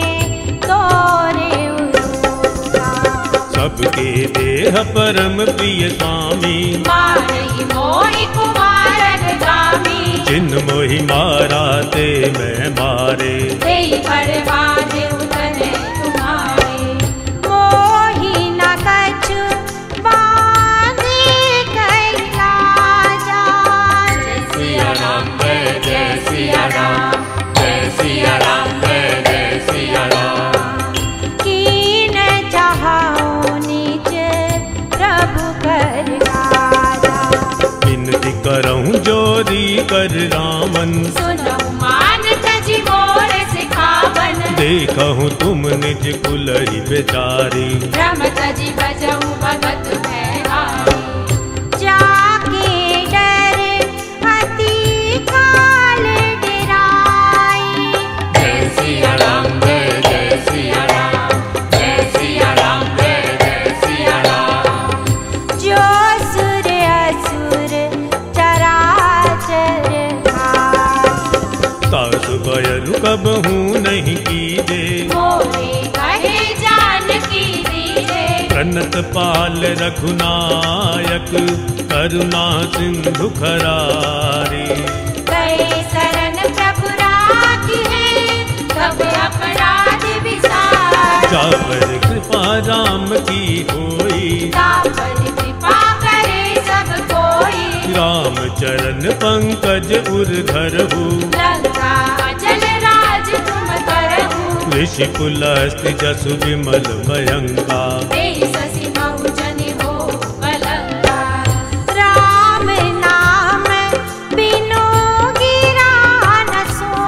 तोरे उरूखा। सबके देह परम प्रिय स्वामी। मारई मोहि कुमारन गामी। जिन मोहि मारा ते मैं मारे। तेहि परवान उतने तुम्हारे। मोहि न कछु बांधे कैलाश। करऊं जोरी कर रामन। सुनो मान तजी मोर सिखावन। देखहूँ तुम निज कुलहि बेचारी। ब्रह्म तजी बजऊं भगत भैहारी। जाके डर अति काल डराई। जय सिया राम जय जय सिया राम। जय सिया राम जय जय सिया राम। जो सुर असुर चराचर खाए। सास बयरु कबहूँ नहीं कीजे। मोरे कहे जानकी दीजे। प्रणत पाल रघुनायक करुणा सिंधु खरारी। गए शरण प्रभु राखी है। सब अपराध विसार। जा पर कृपा राम की होई। पर कृपा करे सब कोई। राम चरण पंकज उर धरहु। लंका अचल राज तुम करहु। ऋषि कुलस्ति जसु विमल भयंका। शशि महु जनि हो कलंका। राम नाम बिनु गिरा न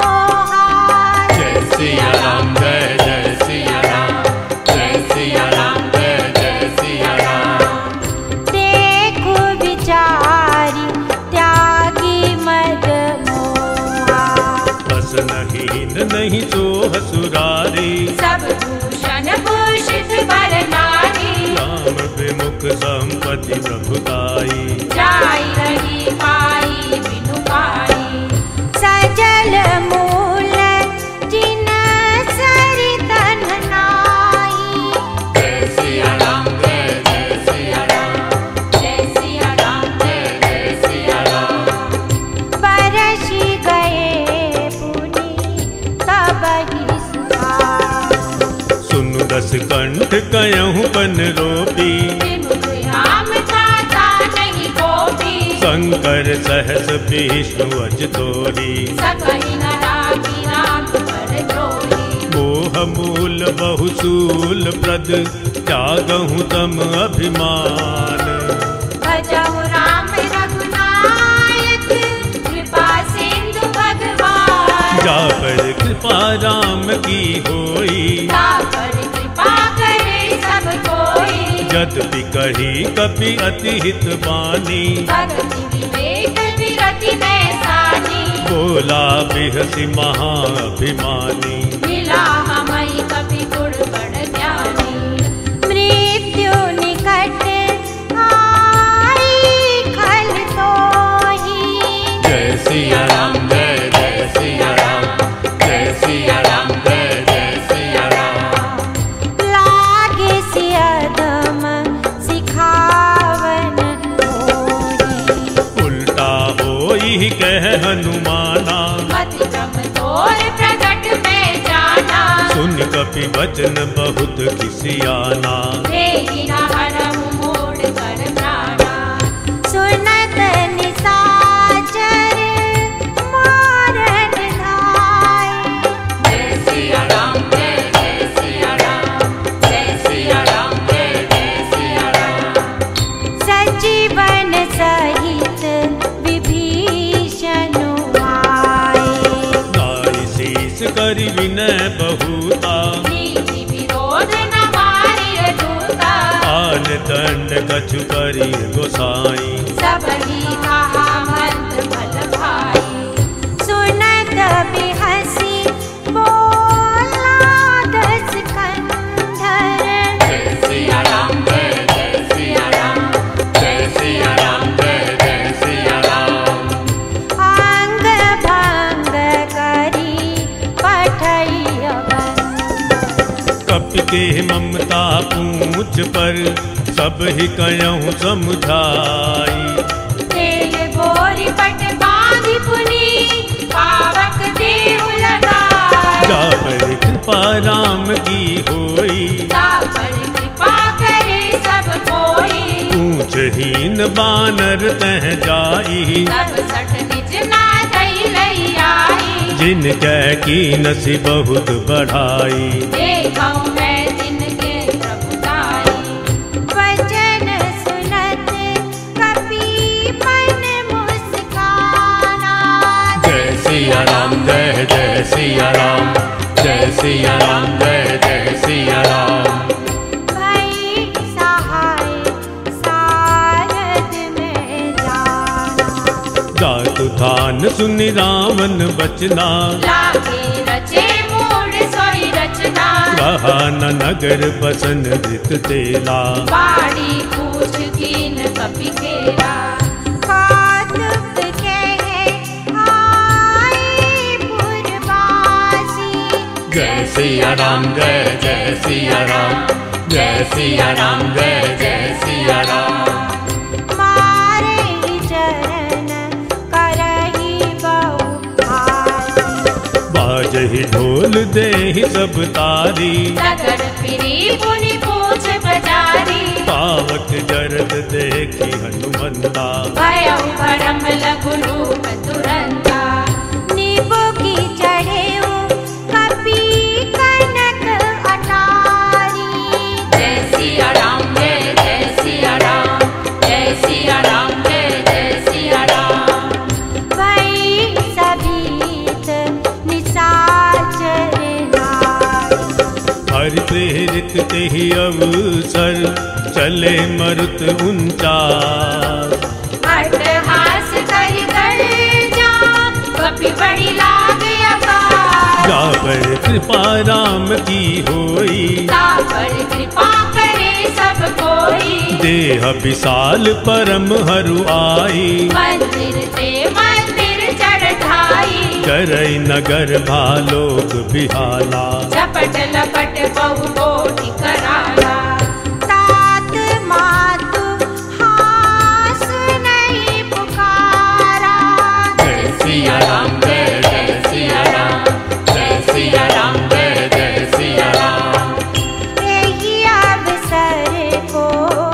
सोहाय। जय सिया राम जय जय सिया राम। जय सिया राम जय जय सिया राम। देखो विचारी त्यागी मद मोहा। बस नहीं सोह सुरारी। सब भूषण भूषित वर नारी। राम विमुख संपत्ति प्रभुताई। जाई रही पाई बिनु पाई। सजल मूल जिन सरितन नाई। जय सिया राम जय जय सिया राम। जय सिया राम जय जय सिया राम। बरसि गए पुनि तब ही सुहाए। सुनु दस कंठ कयहूँ पन रोपी। विमुख राम दाता नहीं गोपी। शंकर सहस विष्णु अज तोरी। सकहि न राखी राम पर द्रोही। मोह मूल बहुसूल प्रद त्यागहूँ तम अभिमान। भजहु राम रघुनायक कृपा सिंधु भगवान। जा पर कृपा राम की होई। पर कृपा करे सब कोई। यद्यपि कही कपि अति हित बानी। भगति विवेक विरति में सानी। बोला बिहसी महाअभिमानी। मिला हमई कपि गुण बड़ ज्ञानी। मृत्यु निकट आई खल तोही। जय सिया राम जय जय सिया राम। जय सिया राम जय जय सिया राम। लागे सियदम सिखावन होरी। उल्टा होई कह हनुमाना। मति ब्रह्म तोर प्रगट में जाना। सुन कपि वचन बहुत किसियाना। देहि न हरहु मोड़ कर प्राणा। सुनत निशाचर मारन धाय। जय सिया राम जय जय सिया राम। जय सिया राम जय जय सिया राम। सजीवन सहित विभीषण आए। दाई शीस करि विनय बहुता। नीति विरोध न मारिय दूता। आन दंड कछु करि गोसाई। सब ही कहा मंत्र भल भाई। सुनत बिहसी बोला दस कंधर। जय सिया राम जय जय सिया राम। जय सिया राम जय जय सिया राम। अंग भंग करी पठैय बंद। कपि के ममता पूछ पर सब ही कयहूँ समुझाई। तेल बोरी पट बांधि पुनि पावक देहु लगाई। जा पर कृपा राम की होई। पर कृपा करे सब कोई। पूछहीन बानर तह जाई। सब सठ निज नाथई लई आई। जिन कह की नसी बहुत बढ़ाई। देखऊं मैं तिनके प्रभुताई। वचन सुनत कपि मन मुस्काई। सिया राम, जय सिया राम, जय जय सिया राम। भई सहाय सारद में जाना, जातु थान सुनि रावण बचना, लागे रचे मूड सोई रचना, कहा न नगर बसन धित तेला, बाड़ी पूछ कीन कपि केरा, कौतुक कहे आई पुरवासी, जय सिया राम, जय जय सिया राम, जय सिया राम, जय जय सिया राम। मारे चरण करही बहु आसी, बाजहि ढोल देहि सब तारी, नगर फिरी पुनि पूछ बजारी, पावक जरद देखी हनुमंता, भयउ भरम लघु रूप तुरंता, नीबो की चढ़े कपि कनक अटारी, जय सिया राम, जय जय सिया राम, जय सिया राम, जय जय सिया राम। भई सभीत निशाचर नारी, हरि प्रेरित तेहि अवसर, चले मरुत उनचास, अट्टहास करि गर्जा, कपि बड़ी लाग अपार, जापर कृपा राम की होई, तापर कृपा करे सब कोई, देह विशाल परम हरु आई, मंदिर ते मंदिर चढ़ाई, करई नगर भालोक बिहाला, झपट लपट बहु कोटि कराला, तात मातु हास नहीं पुकारा, जय सिया राम, जय जय सिया राम, जय सिया राम, जय जय सिया राम। यही अवसर को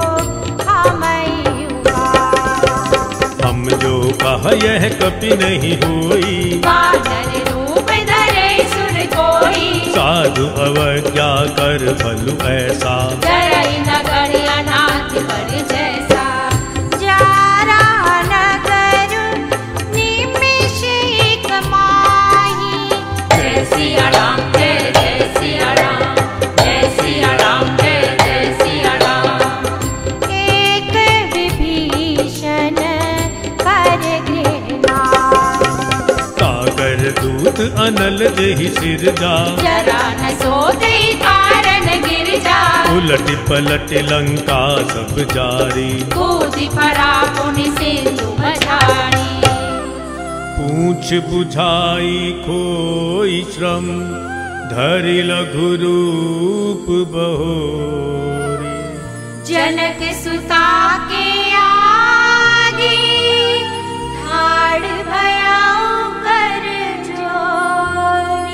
हमें उबारा, हम जो कह यह कपि नहीं होई, वानर रूप धरे सुर कोई, साधु अवज्ञा कर भलु ऐसा, जरई नगर अनाथ पर जैसा, जारा नगर निमिष एक माही, जय सिया राम, जय जय सिया राम, जय सिया राम, जय जय सिया राम। एक विभीषण कर गृहनाथ, सागर दूत अनल देहि सिरजा, जरा न सोते कारण गिर जा, उलट पलट लंका सब जारी, कूदि पड़ा पुनि सिंधु मझारी, पूछ बुझाई खोई श्रम, धरि लघु रूप बहोरी, जनक सुता के आगे ठाड़ भयाऊ कर जोरी,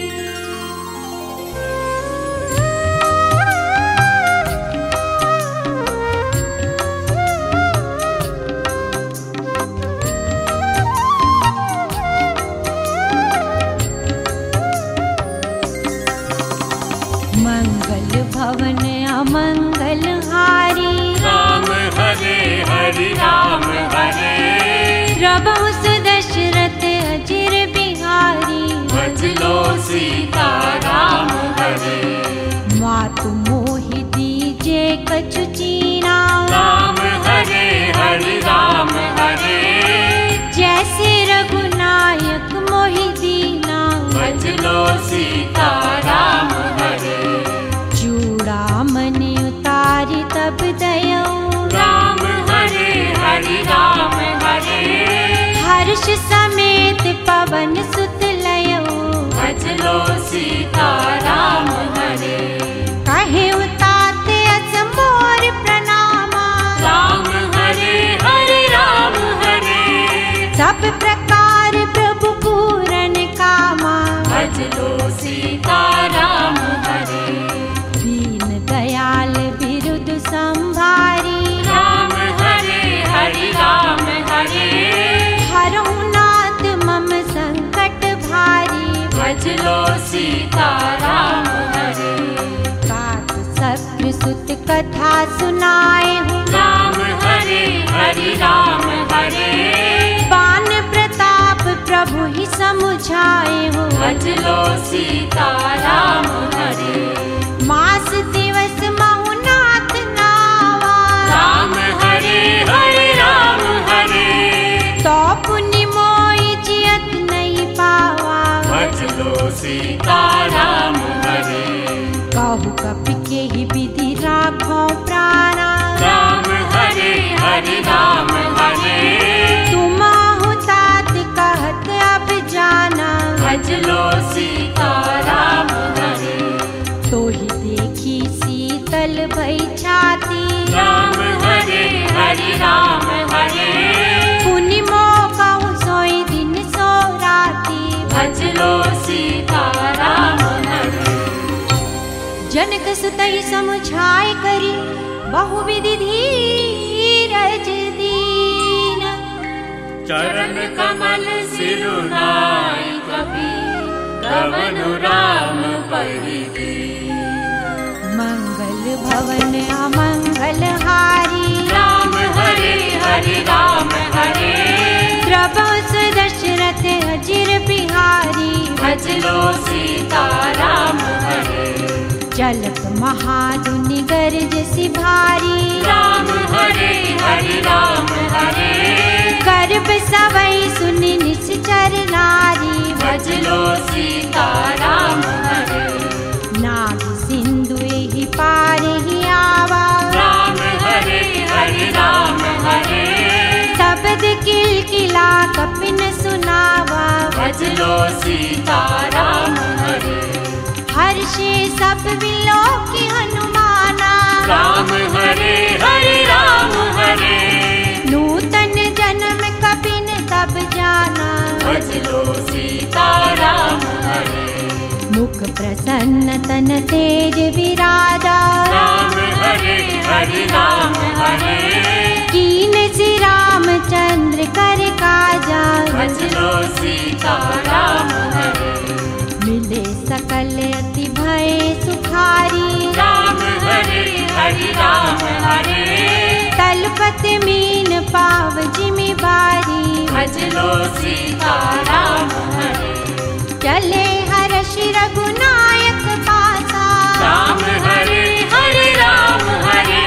मंगल भवन अमंगल हारी, राम हरे हरि राम हरे, प्रभु सुदशरथ अजिर बिहारी, भजलो सीता राम हरे, मातु मोहि दीजे कछु चीना, राम हरे हरि राम हरे, जैसे रघुनायक मोहि दीना, भजलो सीता राम हरे, चूड़ामणि उतारी तब दयऊ, राम हरे हरि राम हरे, हर्ष समेत पवन सुत लयऊ, भजलो सीता राम हरे, कहे उताते असमोर प्रणामा, राम हरे हरि राम हरे, सब प्रकार प्रभु पूरन कामा, भजलो सीता राम हरे, दीन दयाल बिरुद संभारी, राम हरे हरि राम हरे, हरौ नाथ मम संकट भारी, भजलो सीता राम हरे, तात सत्य सुत कथा सुनाए हूँ, राम हरे हरि राम हरे, बान प्रताप प्रभु ही समुझाए हूँ, भज लो सीताराम हरे। मास दिवस महु नाथ नावा, राम हरे हरे राम हरे। तो पुण्य मोहि जियत नहीं पावा, भज लो सीताराम हरे। कहु कपि के ही विधि राखो प्राणा, राम हरे हरे राम हरे। तुमहु तात कहत अब जाना, भज लो सीताराम हरे। तो ही देखी शीतल भई छाती, राम हरे हरे राम हरे। पुनि मोह कहु सोई दिन सो राती, भज लो सीताराम हरे। जनक सुतहि समुझाय करी, बहुविधि धीरज दीन। चरण कमल सिरुनाय कपि, कवनु राम परिदीन। मंगल भवन अमंगल हारी, राम हरे हरे राम हरे। प्रभु दशरथ अजिर बिहारी, भज लो सीताराम हरे। चलत महाधुनि गरजसि भारी, राम हरे हरे राम हरे। गर्भ सवै सुनि निश्चर नारी, भज लो सीताराम हरे। नाग सिंधु एहि पार ही आवा, राम हरे हरे राम हरे। शब्द किलकिला कपिन सुनावा, भज लो सीताराम हरे। हर्षे सब विलोकि हनुमाना, राम हरे हरे राम हरे। नूतन जन्म कपिन तब जाना, भज लो सीताराम हरे। मुख प्रसन्न तन तेज विराजा, राम हरे हरे राम हरे। कीन श्री रामचंद्र कर काजा, भज लो सीताराम हरे। मिले सकल अति भय सुखारी, राम हरे हरे राम हरे। तलपत मीन पाव जिमि बारी, भज लो सीताराम हरे। चले हर्षि रघुनायक पासा, राम हरे हरे राम हरे।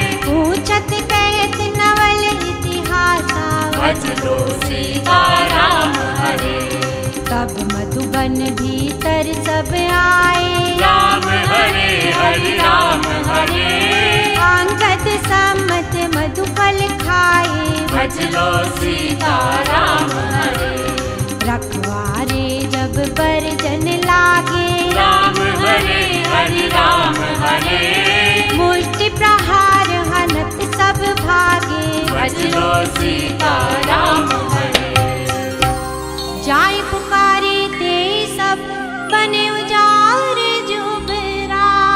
पूछत कहत नवल इतिहासा, भज लो सीताराम हरे। तब मधुबन भीतर सब आए, राम हरे हरे राम हरे। अंगद सम्मत मधुफल खाए, भज लो सीताराम हरे। रखवारे जब बरजन लागे, राम हरे हरे राम हरे। मुष्टि प्रहार हनत सब भागे, भज लो सीताराम हरे। जाय पुकारे ते सब बने उजाड़ जुबराज,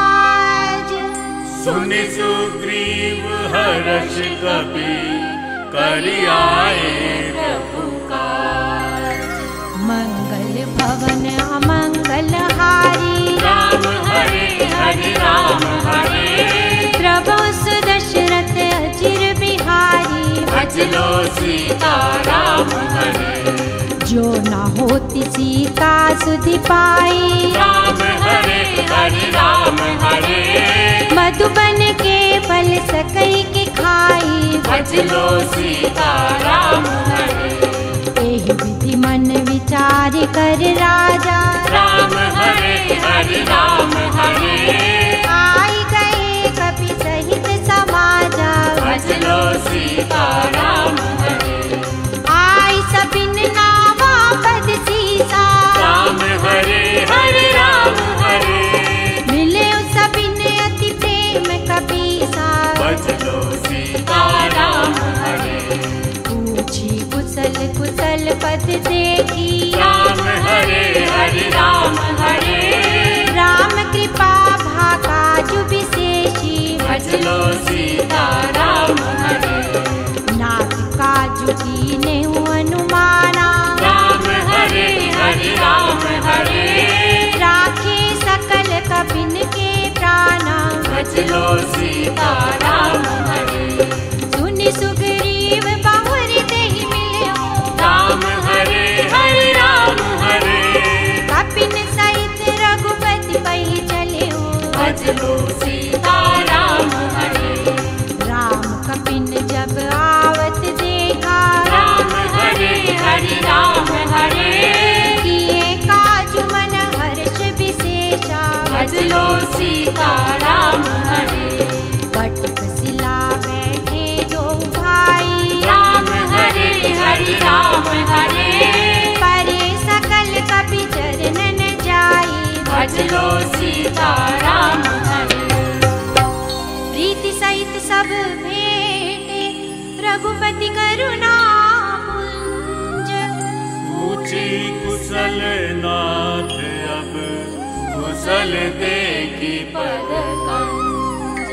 सुनि सुग्रीव हर्ष कपि, करि आए प्रभु काज। मंगल भवन अमंगल हारी, राम हरे हरे राम हरे। प्रभु दशरथ अजिर बिहारी, भज लो सीताराम हरे। जो न होती सीता सुधि पाई, राम हरे हरे राम हरे। मधुबन के फल सकई के खाई, भज लो सीताराम हरे। एहि विधि मन विचार कर राजा, राम हरे हरे राम हरे। आई गए कपि सहित समाजा, भज लो सीताराम हरे। आई सबिन नावा पद सीसा, राम हरे हरे राम हरे। मिले सबिन अति प्रेम कपीसा, भज लो सीताराम हरे। पूछी कुशल कुशल पद देखी, राम हरे हरे राम हरे। राम कृपा भाका जो विशेषी, भज लो सीताराम हरे। नाथ काजु कीने अनुमाना, राम हरे हरे राम हरे। राखे सकल कपिन के प्राणा, भज लो सीताराम हरे। सुनि सुग्रीव बहुरि देहि मिल्यो, राम हरे हरे राम हरे। कपि लो सीताराम हरे। राम कपिन जब आवत देखा, राम हरे हरि राम हरे। किए काज मन हर्ष विशेषा, भज लो सीताराम हरे। कटक सिला बैठे दो भाई, राम हरे हरि राम हरे। परे सकल कपि चरणन जाई, भज लो सीताराम हरे। प्रीति सहित सब भेंटे, रघुपति करुणा पुंज। पूछी कुशल नाथ अब, कुशल देखी पद कंज।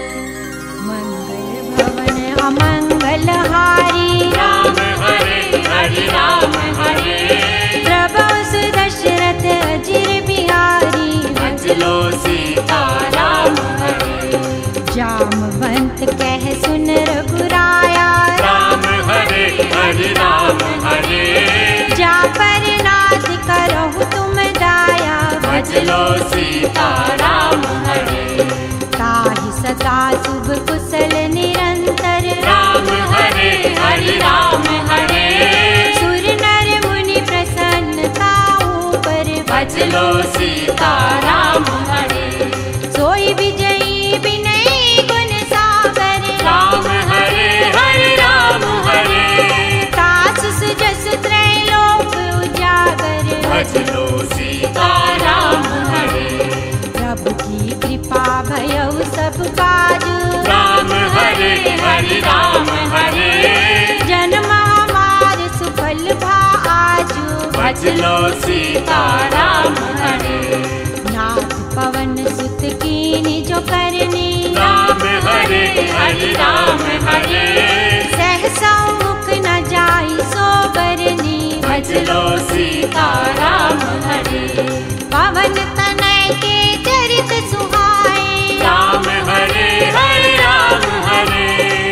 मंगल भवन अमंगल हारी, राम हरे हरि राम हरे। प्रभु दशरथ अजिर बिहारी, भज लो सीताराम हरे। जामवंत कह सुन रघुराया, राम हरे हरि राम हरे। जा पर नाथ करहु तुम दाया, भज लो सीताराम हरे। ताहि सदा शुभ कुशल निरंतर, राम हरे हरि राम हरे। सुर नर मुनि प्रसन्नता ऊपर, भज लो सीताराम हरे। सोई विजयी विनयी गुण सागर, राम हरे हरि राम हरे। तासु सुजस त्रैलोक उजागर, भज लो सीताराम हरे। प्रभु की कृपा भयउ सब काज, राम हरे हरि राम हरे। जन्म हमार सुफल भा आजु, भज लो सीताराम हरे। नाथ पवन सुत कीनि जो करनी, राम हरे हरि राम हरे। सहसा मुख न जाई सो बरनी, भज लो सीताराम हरे। पवन तनय के चरित सुहाए, राम हरे हरि राम हरे।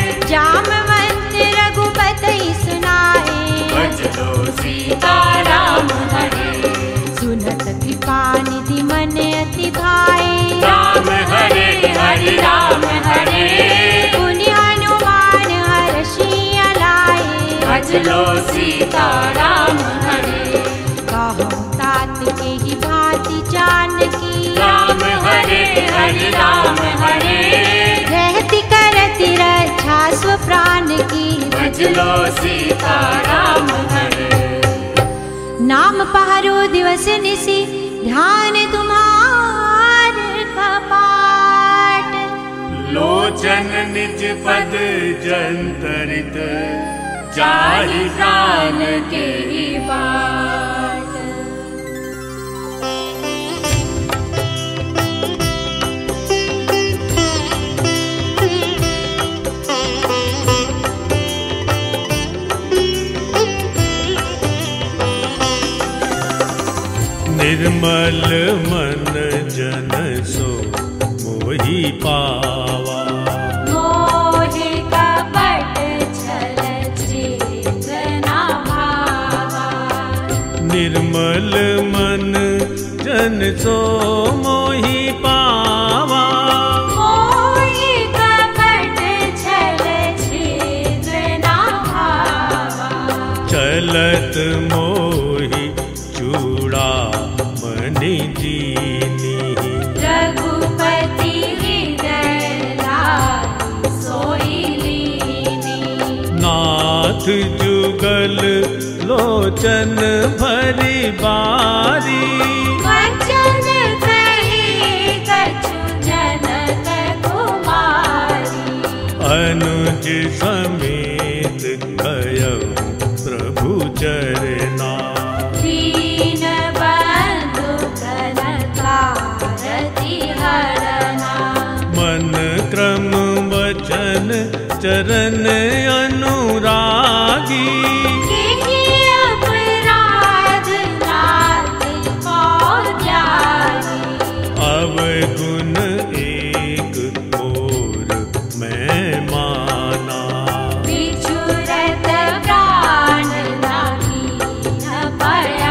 जामवंत रघुपति सुनाए, भज लो सीताराम हरे। सुनत कृपा निधि मन अति भाए, राम हरे हरि राम हरे। पुनि हनुमान हर्षि लाए, भज लो सीताराम हरे। कहु तात के ही भांति जानकी, राम हरे हरि राम हरे। रहति करति रक्षा स्व प्राण की, भज लो सीताराम हरे। नाम पहारो दिवस निशि, ध्यान तुम्हार कपाट। लोचन निज पद जंतरित, जाहि प्राण के बाट। निर्मल मन जन सो मोहि पावा। मोहि कपट छल छिद्र न भावा। निर्मल मन जन सो मोहि पावा। मोहि कपट छल छिद्र न भावा। चलत मोहि चूड़ामणि दीनी। रघुपति हृदय लागी सोई लीनी। नाथ जुगल लोचन भरी बारी। वचन कही कछु जनक कुमारी। अनुज समेत गयउ प्रभु चरना। दीन बंधु तन कारति हरना। मन क्रम वचन चरण अनुरागी। किहि अपराध नाथ को त्यागी। अवगुण एक और मैं माना। बिछुरत प्राण दीन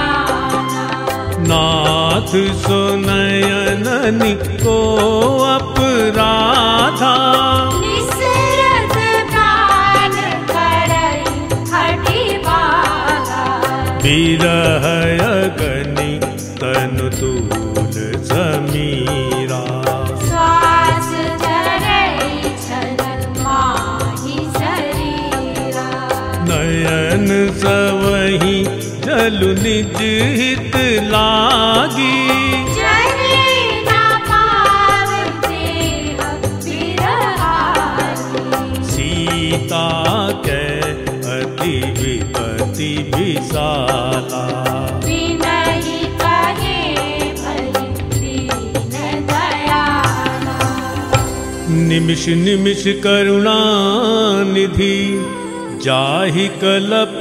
बयाना। नाथ सुनयननि को उपराधा। निसरत प्राण करई हठी बाधा। विरह अगनि तनु तूल समीरा। श्वास धरई छल माहि शरीरा। नयन सवहि जलु निज हित लागी। जरे न पावै देह बिरहारी। सीता कै अति विपति विशाला। विनहि कहे भई दीन दयाला। निमिष निमिष करुणा निधि जाहि कलप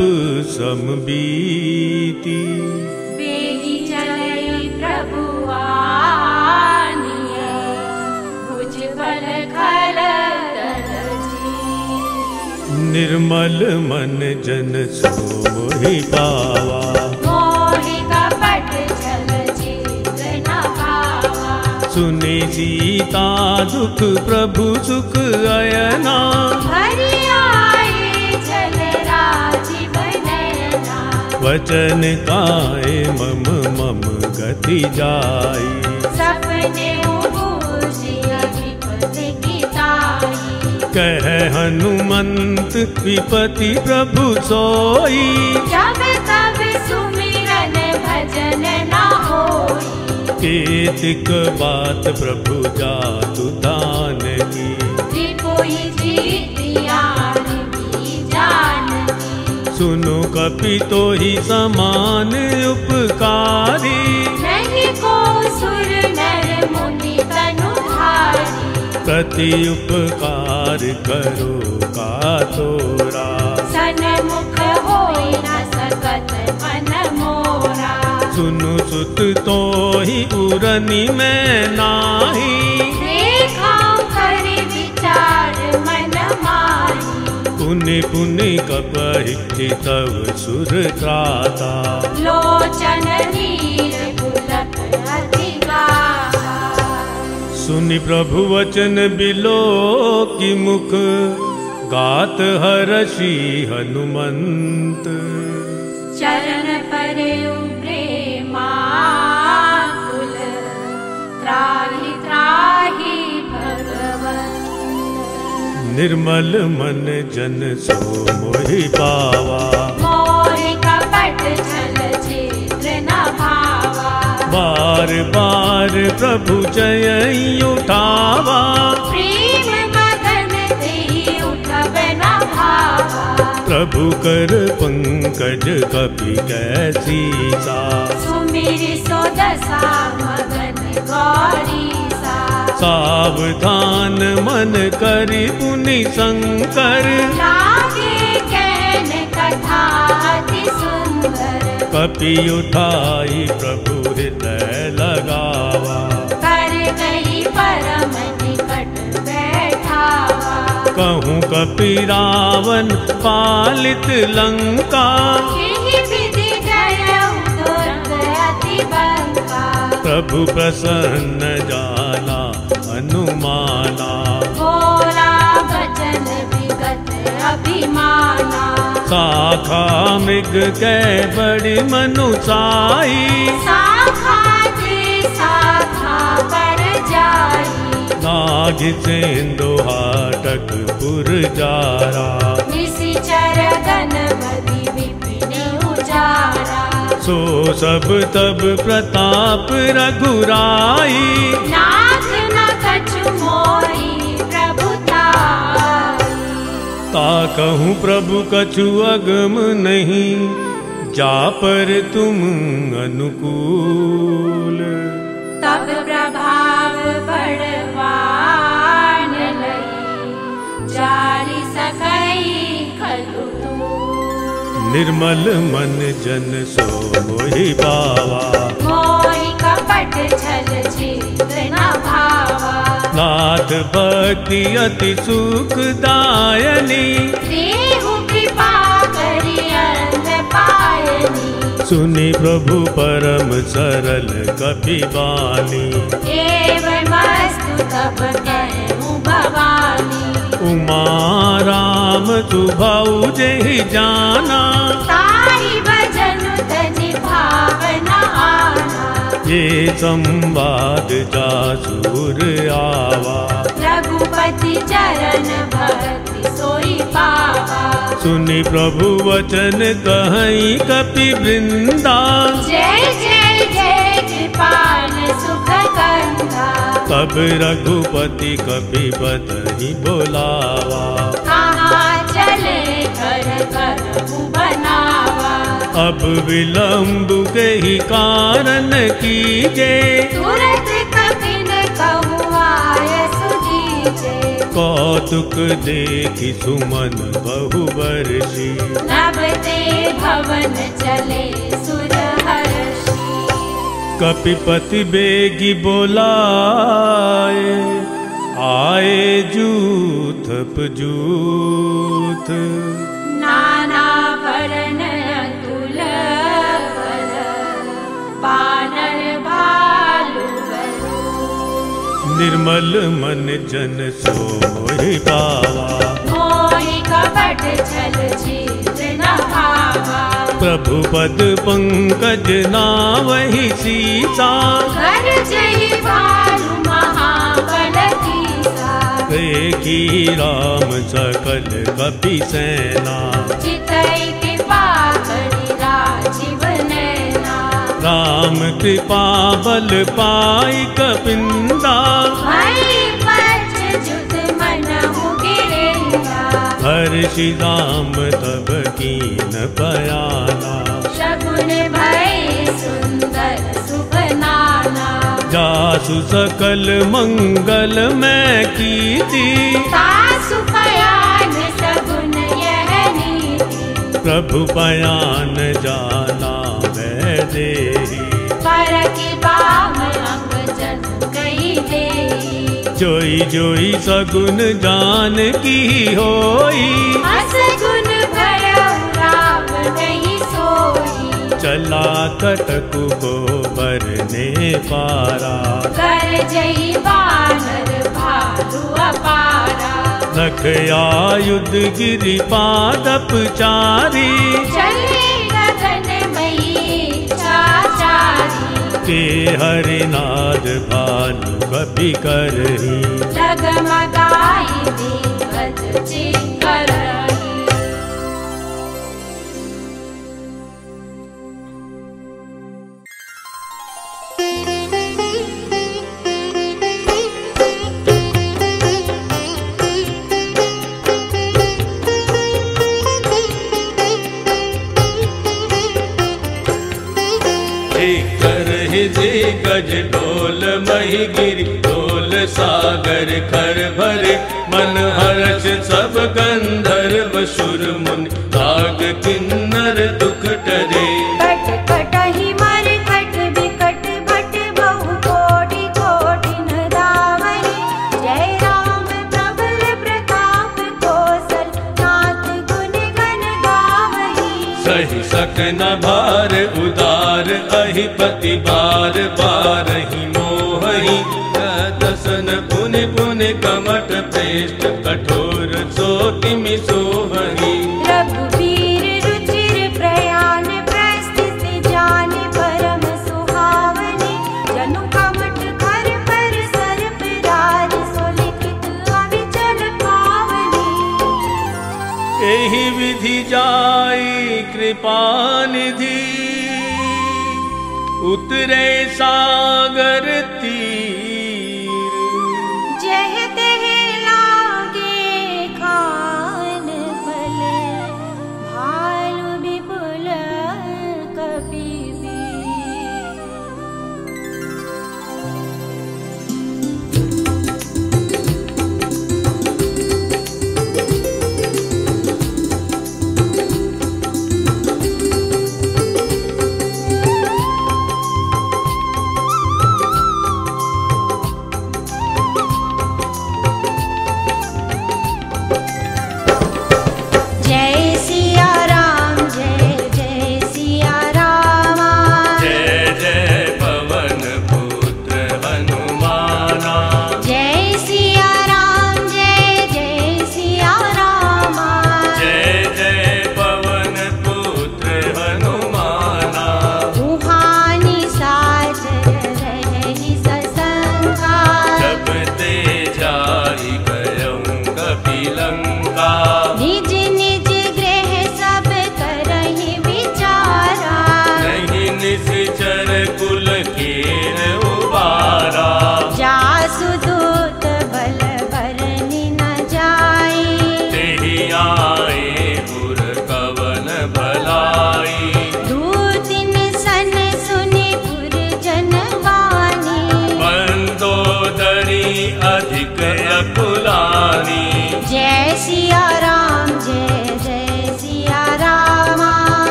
समबीति। बेगी चलई प्रभु आनिय। भुजबल खल दलजी। निर्मल मन जन सो मोहि पावा। मोहि कपट छल चित्र न भावा। सुने सीता दुख प्रभु सुख अयना। हरि आए जल राजीव नयना। वचन काय मम मम गति जाई। सपने बूझिया विपति की ताई। कह हनुमंत विपति प्रभु सोई। जब तब सुमिरन भजन न होई। केतिक बात प्रभु जातु दान की। त्रिपुई जीतियान भी जानती। सुनो कपि तो ही समान उपकारी। नहीं को सुर नर मुनि तनुधारी। प्रति उपकार करो का तोरा। सन्मुख होई न सकत मन मोरा। सुनु सुत तो ही उरनी में नाही। देखा कर विचार मन माही। पुनि पुनि कपहि तव सुर त्राता। लोचन नीर पुलक अति गाढ़ा। सुनि प्रभु वचन बिलो की मुख। गात हरषि हनुमंत। चरण परे प्रेमाकुल। त्राहि त्राहि भगवन्। निर्मल मन जन सो मोहि पावा। मोहि कपट छल चित्र न भावा। बार बार प्रभु जय उठावा। प्रेम मगन तेहि उठब न भावा। प्रभु कर पंकज कपि कैसीसा। सुमिरि सो दशा मगन गौरीसा। सावधान मन करि पुनि शंकर। लागे कहन कथा अति सुंदर। कपि उठाई प्रभु हृदय लगावा। कर गई परम निकट बैठावा। कहूँ कपि रावण पालित लंका। यही विधि जयउ तुरंत अति बंका। प्रभु प्रसन्न जाला अनुमाना। बोला वचन विगत अभिमाना। शाखा मृग कै बड़ी मनुसाई। शाखा जे शाखा पर जाई। नाग सेंदु हाटक पुर जारा। निशिचर गणपति विपिन उजारा। सो सब तब प्रताप रघुराई। नाथ न कछु मोहि प्रभुताई। ता कहूँ प्रभु कछु अगम नहीं। जा पर तुम अनुकूल। तब प्रभाव बड़वान लई। जारि सकई खलु तूल। निर्मल मन जन सो मोहि पावा। मोहि कपट छल छिद्र न भावा। नाथ भक्ति अति सुखदायनी। देहु कृपा करि अंध पायनी। सुनि प्रभु परम सरल कपि बानी। एवं मस्तु सब कहूँ भवानी। उमा राम सुभाऊ जहि जाना, ताहि भजन तनि भावना आना। ये संवाद जासुर आवा, रघुपति चरण भक्ति सोई पावा। सुनि प्रभु वचन कहई कपि वृंदा, जय जय जय कृपाल सुख कंदा। तब रघुपति कपि बदहि बोलावा, कहाँ चले घर करहु बनावा। अब विलंब के ही कारण कीजे, तुरत कपिन कहु आय सुजीजे। कौतुक देखि सुमन बहु वर्षी, नभ ते भवन चले सुर हर्षी। कपिपति बेगी बोलाए, आए जूथ पजूथ। नाना वरण अतुल बल, बानर भालु बल। निर्मल मन जन सो मोहि पावा, मोहि कपट छल छीत्र न भावा। प्रभु पद पंकज नावहि सीसा, कर जहि भालु महाबल कीसा। देखी राम सकल कपि सेना, चितई कृपा करि राजीव नैना। राम कृपा बल पाई कपिंदा, भई पछ जुत मनहु गिरिंदा। हर्षि राम तब कीन बयाना, शकुन भय सुंदर शुभ नाना। जासु सकल मंगल मैं कीति, सासु पयान सगुन यह नीति। प्रभु बयान जाना मैं देहि, परखि बाम अंग जन कहि देहि। जोई जोई सगुन जान की होई, असगुन भयउ राम नहीं सोई। चला कटकु को बरने पारा, कर जहि बानर भालु अपारा। रख आयुध गिरि पादप चारी, चले गगन मही चाचारी। के हरिनाद भानु कपि करही, जगमगाई दिग्गज चिंकरही। गज ढोल मही गिरि ढोल सागर खर भरे, मन हर्ष सब गंधर्व सुर मुनि, भाग किन्नर दुख टरे। कट कटहि मर कट बिकट भट बहु कोटि कोटि न धावहि। जय राम प्रबल प्रताप कौशल, नाथ गुण गण गावहि। सही सक न भार उदार, अहिपति बार बारहि मोहि। दसन पुनि पुनि कमठ प्रेष्ठ, कठोर सो तिमि सोहहि। रघुवीर रुचिर प्रयाण प्रस्थित, जान परम सुहावनी। जनु कमठ कर पर सर्प राज, सोलिखित अविचल पावनी। एहि विधि जाई कृपा निधि, उतरे सागर तीर। जह तह लागे खान फल, भालु विपुल कपिवीर।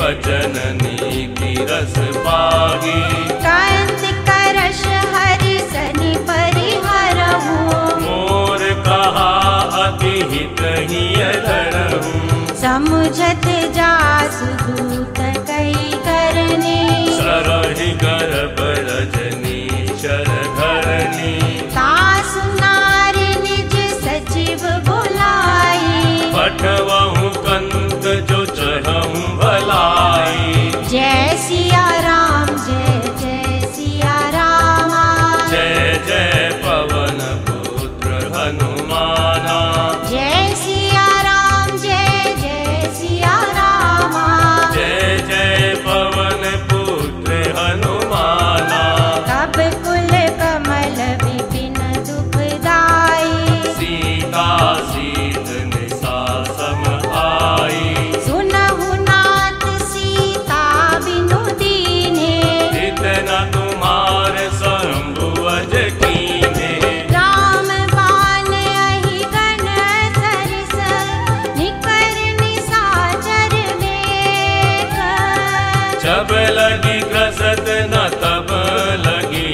वचन नीति रस पागी। कांत करश हरि सनि परिहरहु, मोर कहा अति हित ही धरहु। समुझत जासु दूत कई करने, सरहि गर्भ रजनी शर धरनी। तासु नारी निज सचिव बुलाई, पठवहु कंत जो चढ़हु भलाई। जय सिया राम जय जय सिया रामा, जय जय पवन पुत्र हनुमाना। जय सिया राम जय जय सिया रामा, जय जय पवन पुत्र हनुमाना। कब कुल कमल विपिन दुखदाई, सीता सीत निशा सम आई। सुनहु नाथ सीता बिनु दीने, इतना तुम्हार शंभु अज कीन्हे। राम बाण अहि गण सरस, निकर निशाचर लेख। जब लगी ग्रसत न तब लगी,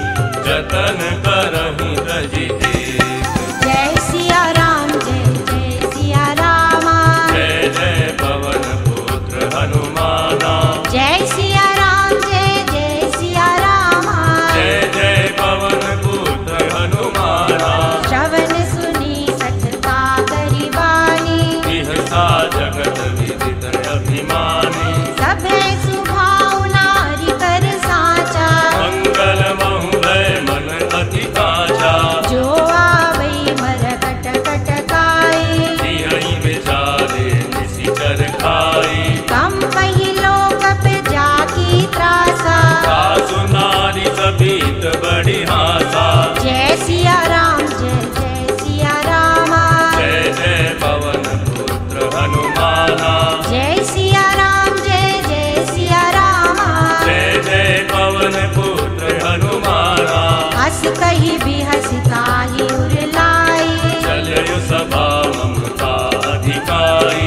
जतन करहि रजि देख। जय सिया राम जय जय सिया रामा, जय जय पवन पुत्र हनुमाना। जय सिया राम जय जय सिया रामा, जय जय पवन पुत्र हनुमाना। श्रवण सुनी सतता करि वाणी, बिहसा जगत विदित अभिमानी। सभे सुभाव नारी कर साचा, मंगल महुलय मन अति काचा। जो आवै मरकट कटकाई, सिंहई बेचारे निशिचर खाई। कम पहिलो कप जाकी त्रासा, सासु नारी सभीत बड़ी हासा। जय सिया राम जय जय सिया रामा, जय जय पवन पुत्र हनुमाना। जय सिया राम जय जय सिया रामा, जय जय पवन पुत्र हनुमाना। हस कही बिहस ताहि उरलाई, चलयु सभा ममता अधिकारी।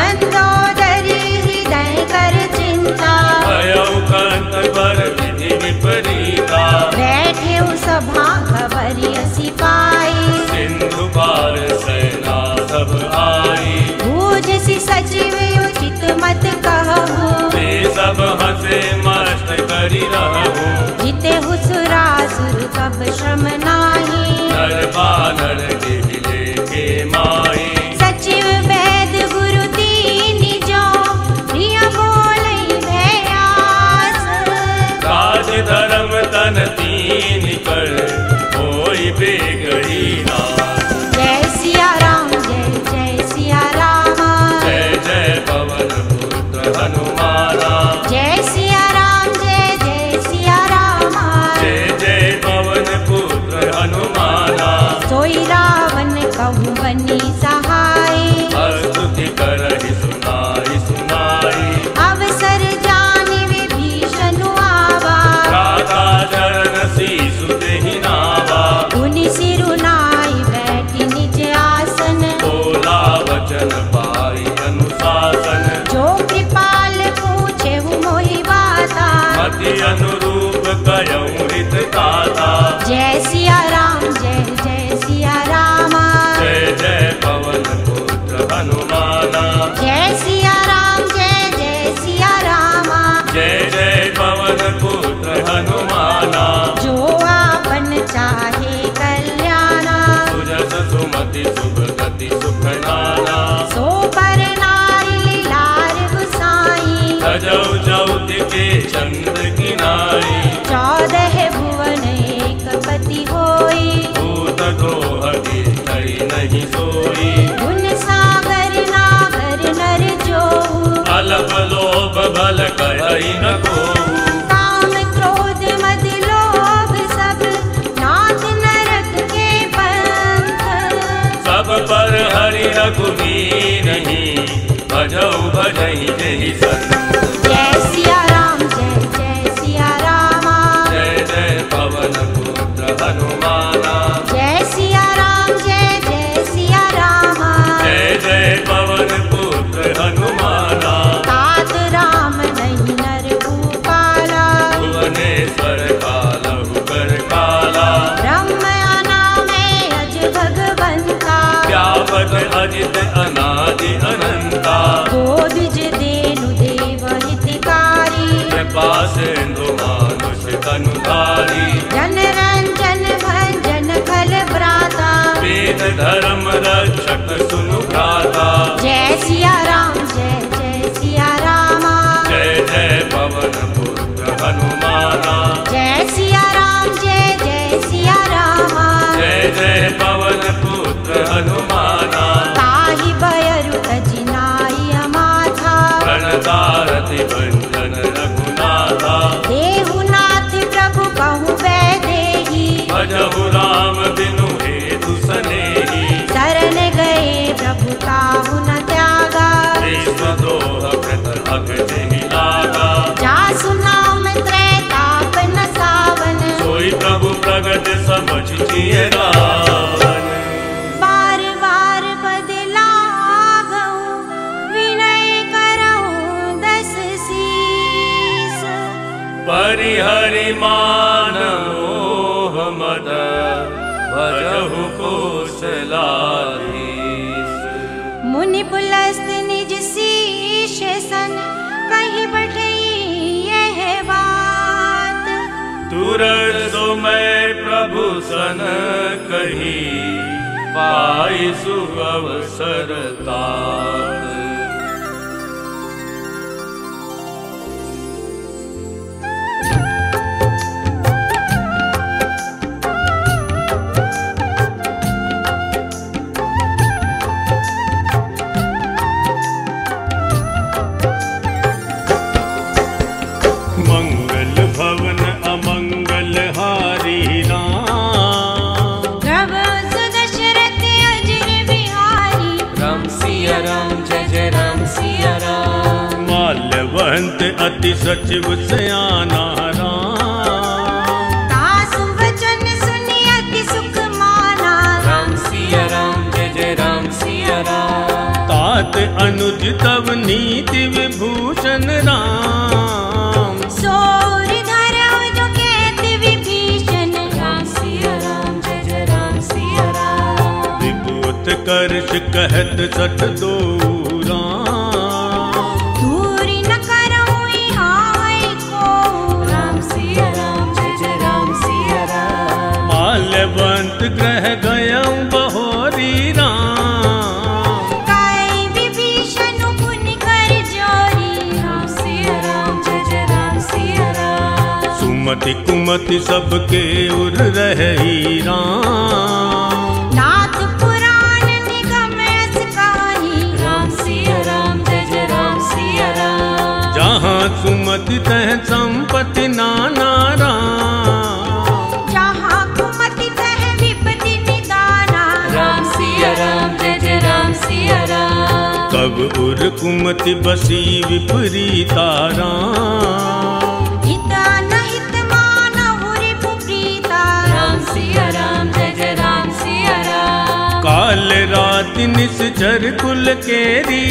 मंदोदरी हृदय कर चिंता, भयउ कंत पर विधि विपरीता। बैठे सभा खबरि असी पाई, सिंधु पार सेना सब आई। बूझसि सचिव उचित मत कहु, ते सब हंसे मस्त करि रहु। जिते हुसुरासुर कब श्रम नाही, नर बानर गिले के माई। सचिव वैद गुरु दीनि जो, प्रिय बोलै भयास। राज धर्म तन तीन कर, होई बेगही नाश। जय सिया राम जय जय सिया रामा, जय जय पवन पुत्र हनुमाना। जय सिया राम जय जय सिया रामा, जय जय पवन पुत्र हनुमाना। सोई रावण कहूँ बनी सहाय, स्तुति करहि सुनाई सुनाई। अवसर जानि विभीषण आवा, राधा चरण शीशु देहि नावा। उनि सिरुनाई बैठी निज आसन, बोला वचन पाई अनुशासन। जो कृपाल पूछे मोहि बाता, मति अनुरूप कयऊँ हित गाथा। जय सिया राम जय जय सिया रामा, जय जय पवन पुत्र हनुमाना। जय सिया राम जय जय सिया रामा, जय जय पवन पुत्र हनुमाना। जो आपन चाहे कल्याणा, सुजस सुमति शुभ गति सुख नाना। सो पर नारी लीलार गुसाई, सजौ चौथ के चंद किनारी। 14 भुवन एक पति होई, भूत द्रोह की कई नहीं सोई। गुण सागर नागर नर जोहु, अलप लोभ बल कही न कोऊ। काम क्रोध मद लोभ सब, नाथ नरक के पंथ। सब पर हरि रघुवीर नहीं, भजौ भजहि जहि संत। जय सिया राम जय जय सिया रामा, जय जय पवन पुत्र हनुमाना। जय सिया राम जय जय सिया रामा, जय जय पवन पुत्र हनुमाना। तात राम परिमाण मोह मद भजहु कौशलाधीश। मुनि पुलस्त निज शीश सन कही बैठई यह बात। तुरत सो मैं प्रभु सन कही पाई सुअवसर तात। मंगल भवन अमंगल हारी राम। प्रभु सुदशरथ अजर बिहारी। राम सिया राम जय जय राम सिया राम। माल्यवंत अति सचिव सयाना राम। तासु वचन सुनि अति सुख माना। राम सिया राम जय जय राम सिया राम। तात अनुज तव नीति विभूषण राम। सोर धरऊ जो कहत विभीषण। राम सिया राम जय जय राम सिया राम। विभूत कर्ष कहत सठ दो राम। दूरी न करऊँ हाय को। राम सिया राम जय जय राम सिया राम। माल्यवंत ग्रह गयं बहोरी राम। काय विभीषण पुनि कर जोरी। राम सिया राम जय जय राम सिया राम। सुमति कुमति सबके उर रही राम। नाथ पुराण निगम अस कहानी। राम सिया राम जय जय राम सिया राम। जहाँ सुमति तह संपत्ति नाना राम। जहाँ कुमति तह विपत्ति निदाना। राम सिया राम जय जय राम सिया राम। कब उर कुमति बसी विपरीता राम। हिता न हित मानहु रिपु प्रीता। राम सिया राम जय जय राम सिया राम। काल रात निश्चर कुल केरी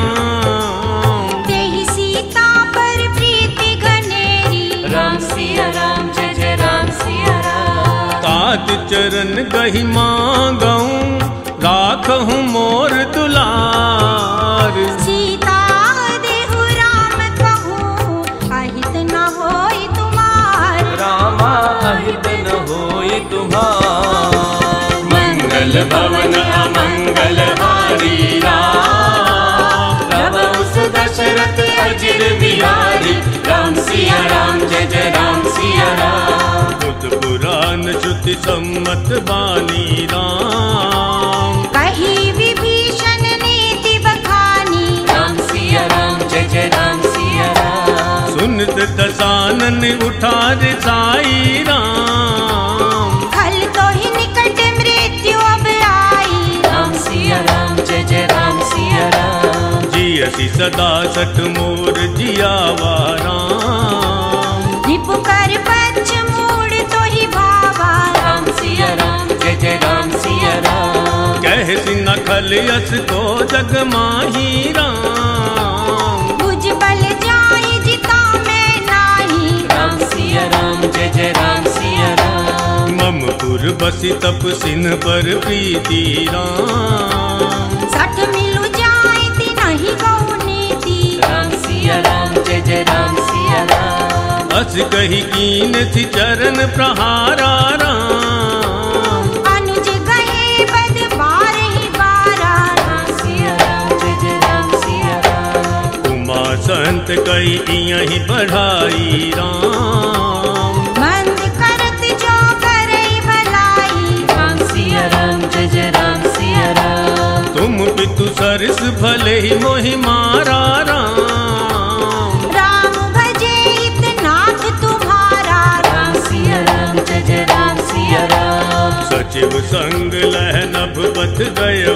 राम। तेहि सीता पर प्रीति घनेरी। राम सिया राम जय जय राम सिया राम। तात चरण गहि मांगऊं राखहूं मोर दुलार। सीता देहु राम कहूँ अहित न होई तुम्हार। रामा अहित न होय तुम्हार। मंगल भवन अमंगल हारी राम। प्रभु सुदशरथ अजर बिहारी। राम सिया राम जय जय राम सिया राम। बुध पुराण श्रुति सम्मत बानी राम। कही विभीषण नीति बखानी। राम सिया राम जय जय राम सिया राम। सुनत दसानन उठार साई राम। खल तो ही निकट मृत्यु अब आई। राम सिया राम जय जय राम सिया राम। जियसी सदा सठ मोर जियावा राम। रिपु कर पक्ष मूड तो ही भावा। राम सिया राम जय जय राम सिया राम। कहसी न खल यस को जग माही राम। भुज बल जाई जिता मैं नाही। राम सिया राम जय जय राम सिया राम। ममपुर बसी तप सिन पर प्रीति राम। सठ मिलु जाई ती नहीं गौ नीति। राम सिया राम जय जय राम सिया राम। अस कही कीन थी चरण प्रहारा राम। अनुज गहे बद बार ही बारा। राम सिया राम जय जय राम सिया राम। उमा संत कही यही बढ़ाई राम। मंद करत जो करई भलाई। राम सिया राम जय जय राम सिया राम। तुम पितु सरस भले ही मोहि मारा राम। राम भजे हित नाथ तुम्हारा। राम सिया राम जय जय राम सिया राम। सचिव संग लह नभ पथ गयऊ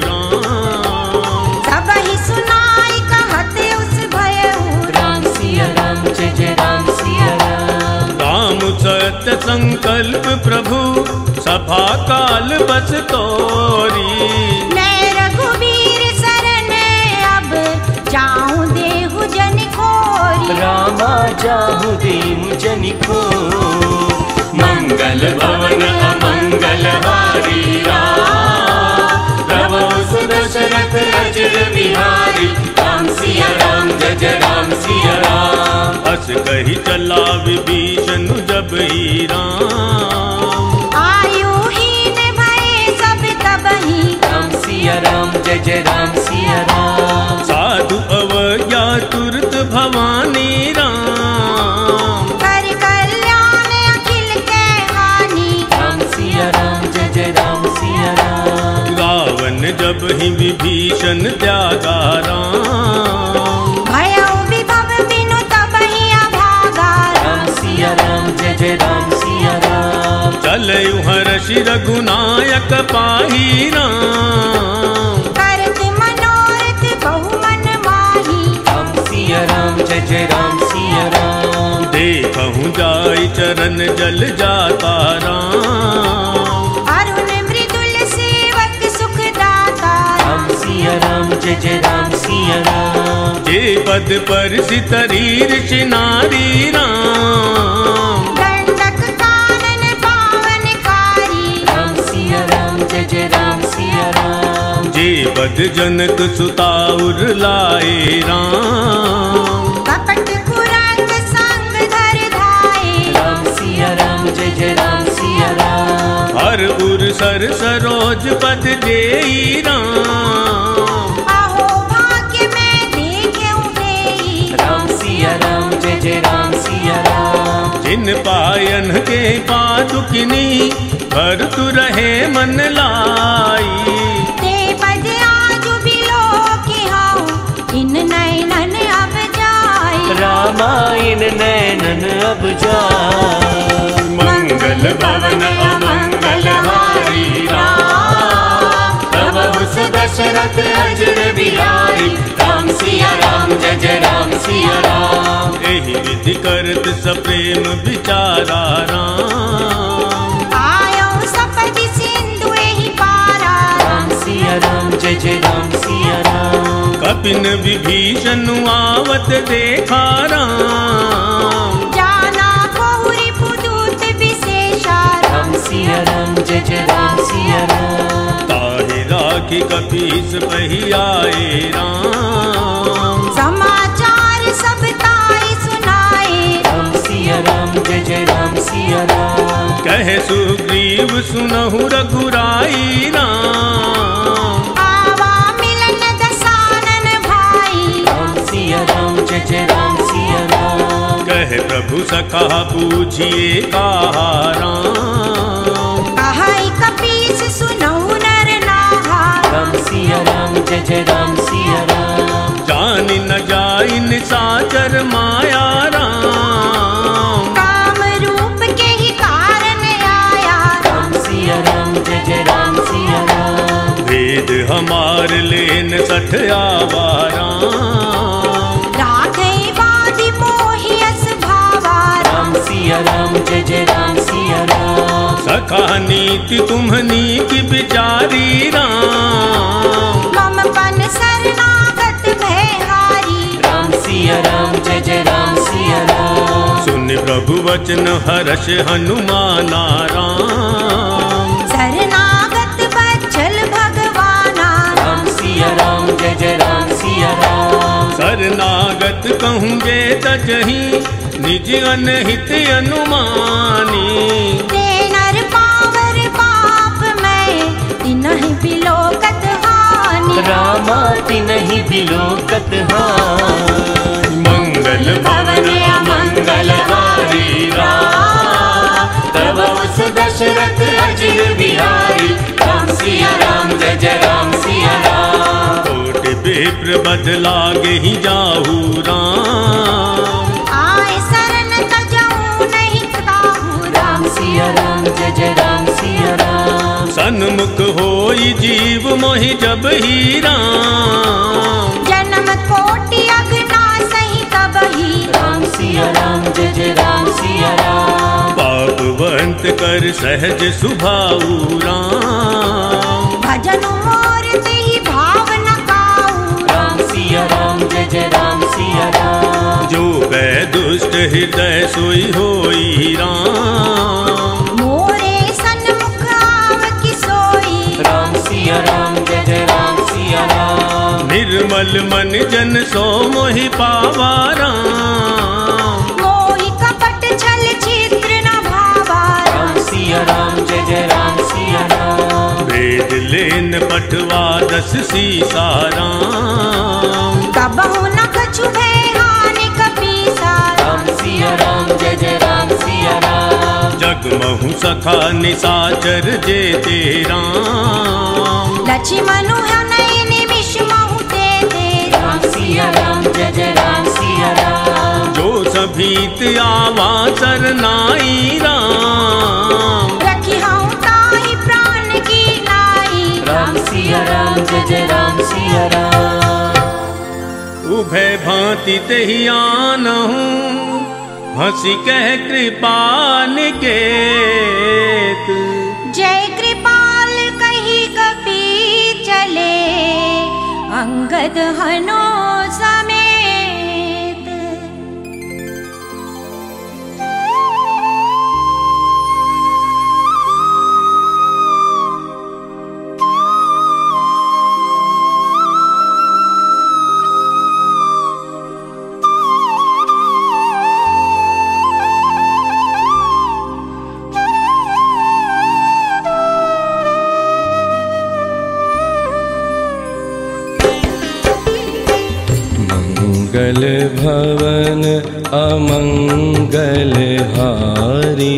राम। सब ही सुनाई कहत उस भयऊ। राम सिया राम जय जय राम सिया राम। राम सत्य संकल्प प्रभु सभा काल बस तोरी। मैं रघुवीर शरण अब जाऊं देहु जन खोरी। रामा जाहु दीन जनि को। मंगल भवन अमंगल हारी राम, रवौ सुदशरथ अजर बिहारी। राम सिया राम जय जय राम सिया राम। अस कही चला विभीषण जब ही राम, आयुहीन भये सब तबहि। राम सिया राम जय जय राम सिया राम। साधु अवज्ञा तुरत भवानी राम, कर कल्याण अखिल के हानि। राम सिया राम जय जय राम सिया राम। रावण जब ही विभीषण त्यागा राम, भयउ विभव बिनु तबहि अभागा। राम सिया राम जय जय राम सिया राम। चलयु हर्षि रघुनायक पाही राम, करत मनोरथ बहु मन माही। राम सिया राम जय जय राम सिया राम। देखहु जाय चरण जल जाता राम, अरुण मृदुल सेवक सुख दाता। राम सिया राम जय जय राम सिया राम। जे पद पर सितरीर चिनारी राम, दंडक कानन पावनकारी। राम सिया राम जय जय राम सिया राम। जे पद जनक सुता उर लाए राम, कपट कुरंग संग धर धाये। राम सिया राम जय जय राम सिया राम। हर उर सर सरोज पद देई राम, अहो भाग्य में देखेउ देई। राम सिया राम जय जय राम सिया राम। जिन पायन के पादुकिनी भरतु रहे मन लाई, ते पद आजु बिलो की हाउ। इन नैनन अब जाय। रामायण नैनन अब जाय। मंगल भवन अमंगल हारी राम, रवौ सुदशरथ अजर बिहारी। राम सिया राम जय जय राम सिया राम। एहि विधि करत सप्रेम विचारा राम, आयो सपदि सिंधु एहि पारा। राम सिया राम जय जय राम सिया राम। कपिन विभीषण आवत देखा राम, जाना बहुरी पुदूत विशेषा। राम सिया राम जय जय राम सिया राम। ताहि राखी कपीस पही आए राम, समाचार सब ताई सुनाए। राम सिया राम जय जय राम सिया राम। कहे सुग्रीव सुनहु रघुराई राम, आवा मिलन दसानन भाई। राम सिया राम जय जय राम सिया राम। कहे प्रभु सखा पूछिए कहा राम, कहाई कपीस सुनहु नर नाहा। राम सिया राम जय जय राम सिया राम। जानि न जाई निशाचर माया राम, काम रूप के ही कारण आया। राम सिया राम जय जय राम सिया राम। वेद हमार लेन सठ आवा राम, राधे वादि मोहि अस भावा। राम सिया राम जय जय राम सिया राम। सखा नीति तुम्हनी की विचारी राम, मम पन शरणागत भयहारी। राम सिया राम जय जय राम सिया राम। सुन प्रभु वचन हर्ष हनुमाना राम, शरणागत बच्चल भगवाना। राम सिया राम जय जय राम सिया राम। शरणागत कहूँ जे तजहि निज अनहित अनुमानी, ते नर पावर पाप मैं तिनहि बिलोकत हानि। रामा तिनहि बिलोकत हानि। मंगल भवन अमंगल हारी राम, रवौ सुदशरथ अजर बिहारी। राम सिया राम जय जय राम सिया राम। कोटि विप्र बदलागे ही जाहू राम, आए शरण तजऊ नहीं काहू। राम सिया राम जय जय राम सिया राम। सन्मुख होई जीव मोहि जब ही राम, जन्म कोटि अगना सही तबहि। राम सिया राम जय जय राम सिया राम। पापवंत कर सहज सुभाऊ राम, भजन मोर तेहि भाव न काऊ। राम सिया राम जय जय राम सिया राम। जो उभय दुष्ट हृदय सोई होई राम। मोरे सन्मुख आवकी सोई। राम सिया राम जय जय राम सिया राम। निर्मल मन जन सो मोहि पावा राम। मोहि कपट छल छिद्र न भावा। राम सिया राम जय जय राम सिया राम। वेद लेन पठवा 10 सीसा राम। कबहु न कछु भय हानि कपीसा। राम सिया राम जय जय राम सिया राम। जगमहु सखा निशाचर जेते राम। लक्ष्मणु हनहि निमिष महु तेते। राम सिया राम जय जय राम सिया राम। जो सभीत आवा सरनाई राम। रखी हूँ ताहि प्राण की नाई। राम सिया राम जय जय राम सिया राम। उभय भांति तेहि आनहु हंसी कह कृपा निकेत। जय कृपाल कही कपि चले अंगद हनो समेत। मंगल भवन अमंगल हारी।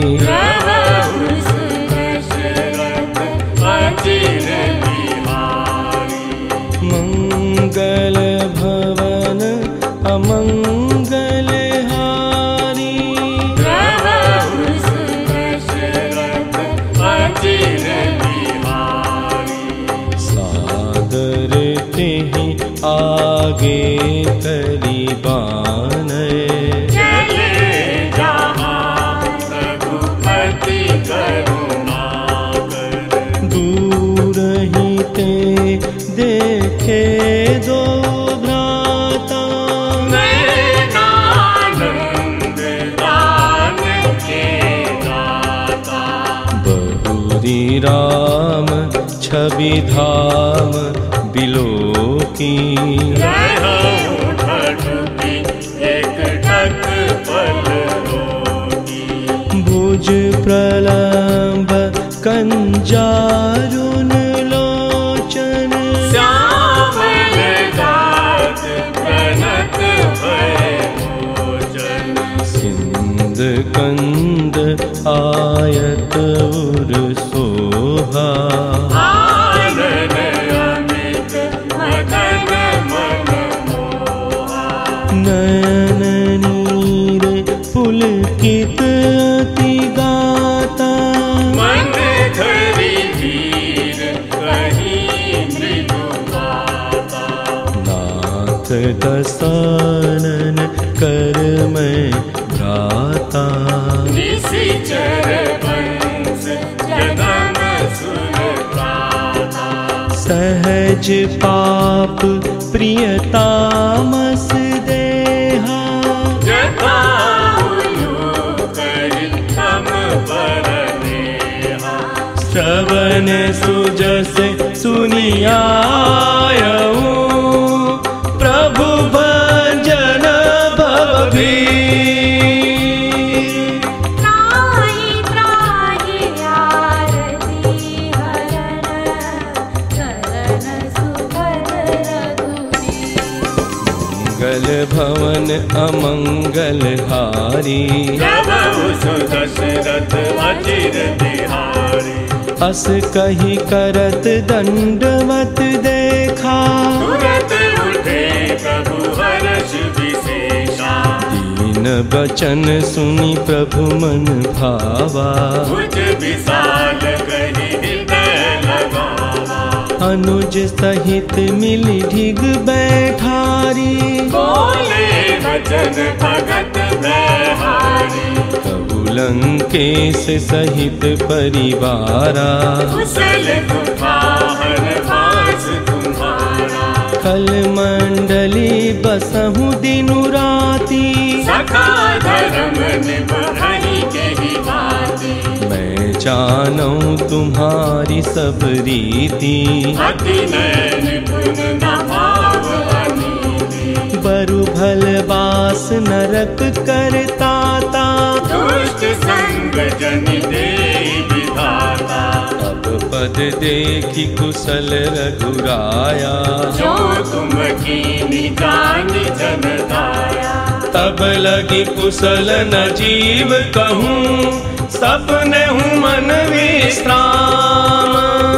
मंगल भवन अमंगल हारी। सादर तेहि आगे करीबान। चले जहाँ रघुपति करुणाकर। दूर ही ते देखे दो भ्राता। नैनानंद दान के दाता। बहुरी राम छवि धाम बिलोकी। भुज प्रलंब कंजारुन लोचन। श्यामल गात प्रणत भय भोजन। सिंध कंद आयत उर सोहा। आनन अमित मदन मन मोहा। नयन नीर पुलकित अति गाता। मन धरि धीर कहीं मृदु गाता। नाथ दसानन कर मैं भ्राता। निशिचर वंश जगम सुर प्राता। सहज पाप प्रियतामस देहा। श्रवण सुजस सुनियायऊ। प्रभु भजन भवभीर। त्राहि त्राहि आरती हरण चरण सुभग रघुवीर। मंगल भवन अमंगल हारी। प्रभु सुदशरथ अचिर बिहारी। अस कही करत दंडवत देखा। तुरत उठे प्रभु हर्ष विशेषा। दीन बचन सुनी प्रभु मन भावा। भुज विशाल कहि हृदय लगावा। अनुज सहित मिली ढिग बैठारी। बोले वचन भगत बैहारी। लंकेश सहित परिवारा। कुशल कुठार भास तुम्हारा। सकल मंडली बसहु दिनु राती। सखा धर्म निभहि के ही भांति। मैं जानूं तुम्हारी सब रीति। अति निपुण न भाव अनीति। बरु भल बास नरक करताता। दुष्ट संग जन दे विधाता। अब पद देखी कुशल रघुराया। जो तुम कीनी जानि जन दाया। तब लगी कुशल न जीव कहूँ, सपने हूँ मन विश्राम।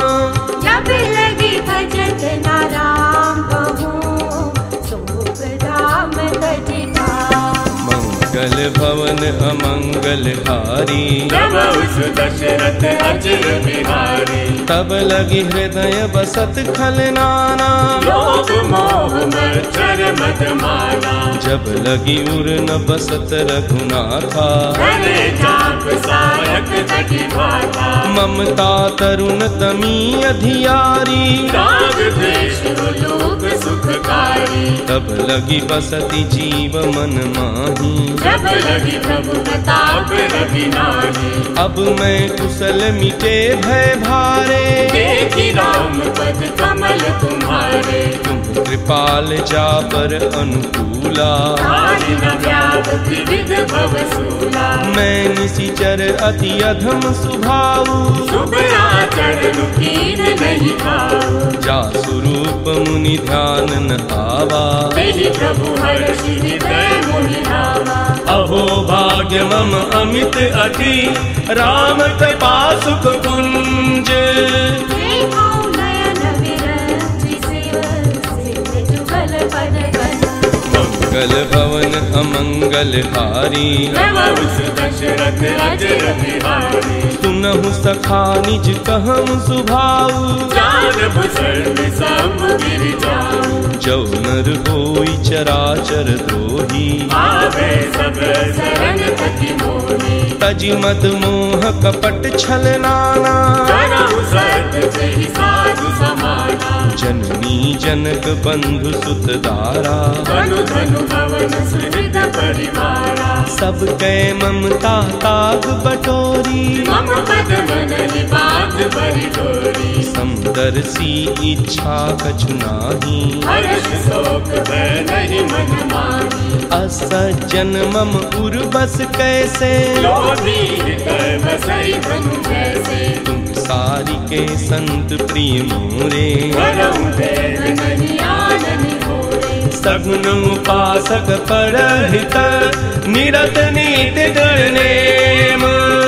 जब लगी भजत न राम कहूँ, शोक धाम तज धाम। मंगल भवन अमंगल हारी। तब उस दशरथ अजर बिहारी। तब लगी हृदय बसत खल नाना। लोभ मोह मच्छर मद माला। जब लगी उर न बसत रघुनाथा। करे जाप सायक तटी भाता। ममता तरुण तमी अधियारी। राग द्वेष लोक सुखकारी। तब लगी बसती जीव मन माही। जब लगी प्रभु प्रताप रवि नारी। अब मैं कुशल मिटे भय भारे। देखी राम पद कमल तुम्हारे। तुम कृपाल जा पर अनुकूला। आदि न व्यापति विध भव सूला। मैं निशिचर अति अधम सुभाऊ। शुभ आचरण कीन नहीं खाऊ। जा स्वरूप मुनि ध्यान न आवा। तेहि प्रभु हर्षि हृदय मोहि भावा। अहो भाग्य मम अमित अति। राम कृपा सुख कुंज। देखो नयन विरंचि शिव, सिद्ध जुगल पद गण। मंगल भवन अमंगल हारी। तब उस दशरथ अजर बिहारी। सुनहु सखा निज कहम सुभाऊ। जान भूषण सब गिर जाऊं। जो नर होई चराचर द्रोही। आवे सब शरण तति मोहि। तज मद मोह कपट छल नाना। करहु सत्य से ही साधु समाना। जननी जनक बंधु सुत दारा। धनु धनु भवन सुहृद परिवारा। सब कै ममता ताग बटोरी। मम पद मन निबाध बरि डोरी। समदर्शी इच्छा कछु नाही। हर्ष शोक भय नहीं मन माही। असज्जन मम उर बस कैसे। लोभी हृदय बसई धनु जैसे। तुम सारी के संत प्रिय मोरे। करहु भेद नहीं आननि मोरे। सगुन उपासक परहित। निरत नीति गणनेम।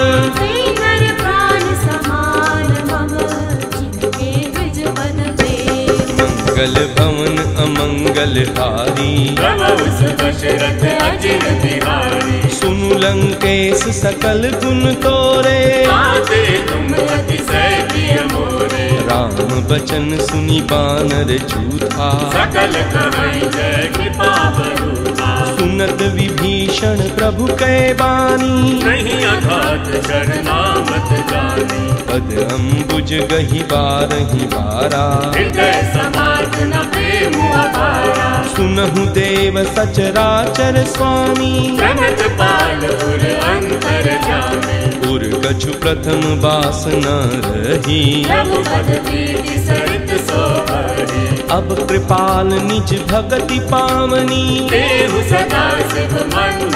श्रीधर प्राण समान मम, जिनके द्विज बन प्रेम। मंगल भवन अमंगल हारी। तब उस दशरथ अजर बिहारी। सुनु लंकेश सकल गुण तोरे। आते तुम अतिशय प्रिय मोरे। राम बचन सुनि बानर जूथा। सकल कहई जय कृपा बरूथा। सुनत विभीषण प्रभु कै बानी। नहीं अघात शरणामत जानी। पद अम्बुज गहि बारहि बारा। हृदय समात न प्रेम अपारा। सुनहु देव सचराचर स्वामी। प्रमथ पाल उर अंतर जाने। उर कछु प्रथम वासना रही। प्रभु पद प्रीति सरित सोहरी। अब कृपाल निज भगति पावनी। देहु सदा शिव मन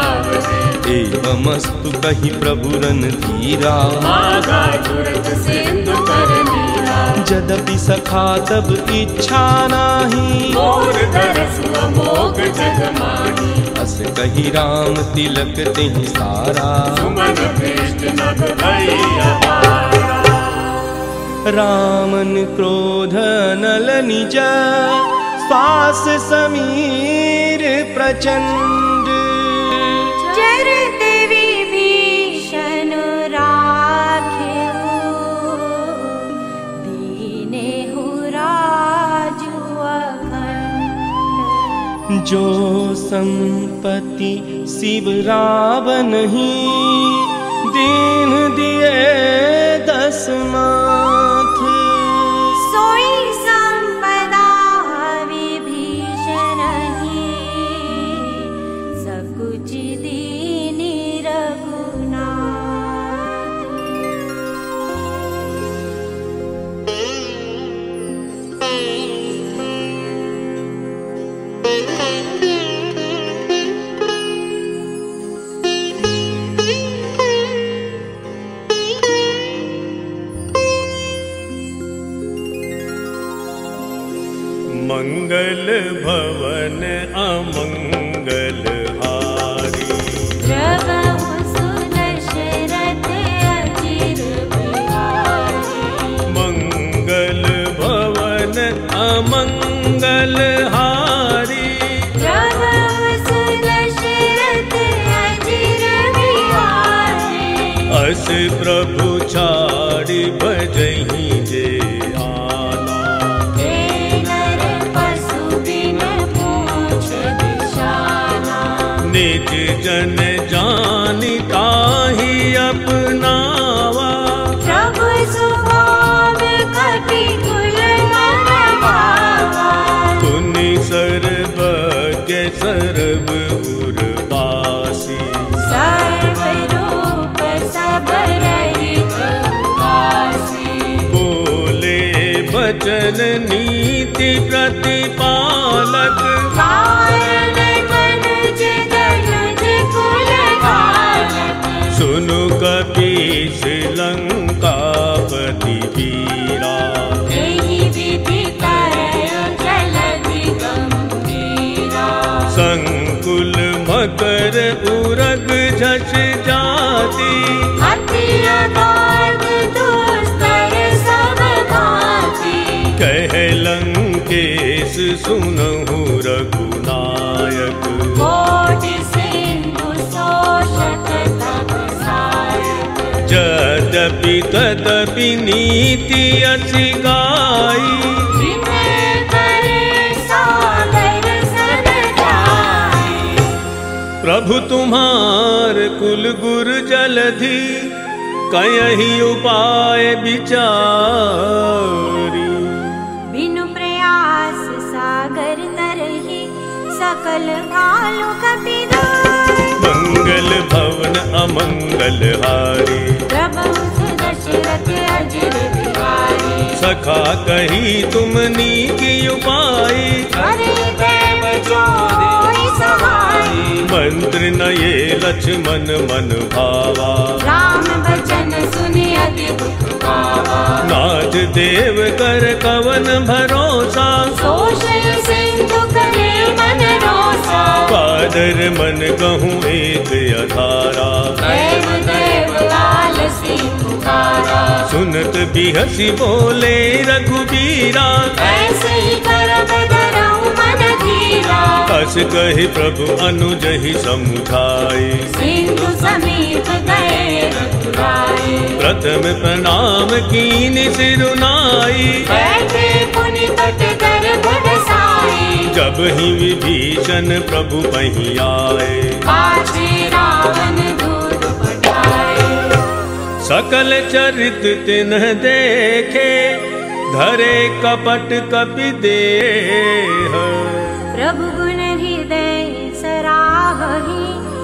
भावने। एवमस्तु कहि प्रभु रन धीरा। मागा तुरत सिंधु कर नीरा। जदपि सखा तब इच्छा नाही। मोर तरसु अमोघ जग माही। अस कहि राम तिलक तिहि सारा। सुमन पृष्ठ नभ भई अपारा। रामन क्रोध नल निज। श्वास समीर प्रचंड। चरते विभीषण राखेऊ, दीनेहु राजु अखंड। जो संपत्ति शिव रावण ही। दीन दिए दस माथ। सोई संपदा मंगल भवन अमंगल हारी, प्रभु सुदशरथ अजिर बिहारी। मंगल भवन अमंगल हारी, प्रभु सुदशरथ अजिर बिहारी। अस प्रभु छाड़ी बजही जे निज जन जानि ताहि अपनावा, प्रभु स्वभाव कपि कुल मरवावा। पुनि सर्वज्ञ सर्व उर्वासी, सर्व रूप सब रहित वासी। बोले वचन नीति प्रतिपालक, कारण तनुज धनुज कुल घालक। सुनु कपीस लंकापति वीरा, एहि विधि करय जलधि गंभीरा। संकुल मकर उरग झस जाति, अति अगाध दुस्तर सब भांति। कह लंकेश सुनहु रघुनायक, कोटि सिंधु शोषक तब सायक। यद्यपि तदपि नीति असि गाई, विनय करे सादर सन जाई। प्रभु तुम्हार कुल गुर जलधि, कयहि उपाय विचारी। बिनु प्रयास सागर तरहि, सकल भालु कपिदारी। मंगल भवन अमंगल हारी, प्रभु सुदशरथ अजिर बिहारी। सखा कही तुमनी की उपाय, करे देव जो होई सहाय। मंत्र नये लक्ष्मण मन भावा, राम बचन सुनि अति दुख पावा। नाथ देव कर कवन भरोसा, सोषल सिंधु करे मन रोसा। कादर मन कहूँ एक अधारा, देव देव आलसी पुकारा। सुनत भी हसी बोले रघुबीरा, ऐसे ही करब धरऊँ मन धीरा। अस कहि प्रभु अनुजहि समुझाई, सिंधु समीप गए रघुराई। प्रथम प्रणाम कीनि सिरुनाई, बैठे पुनि तट कर बरसाई। जब ही विभीषण प्रभु पही आए, पाछे रावण दूत पठाए। सकल चरित तिन्ह देखे, धरे कपट कपि देह। प्रभु गुण हृदय सराहहि,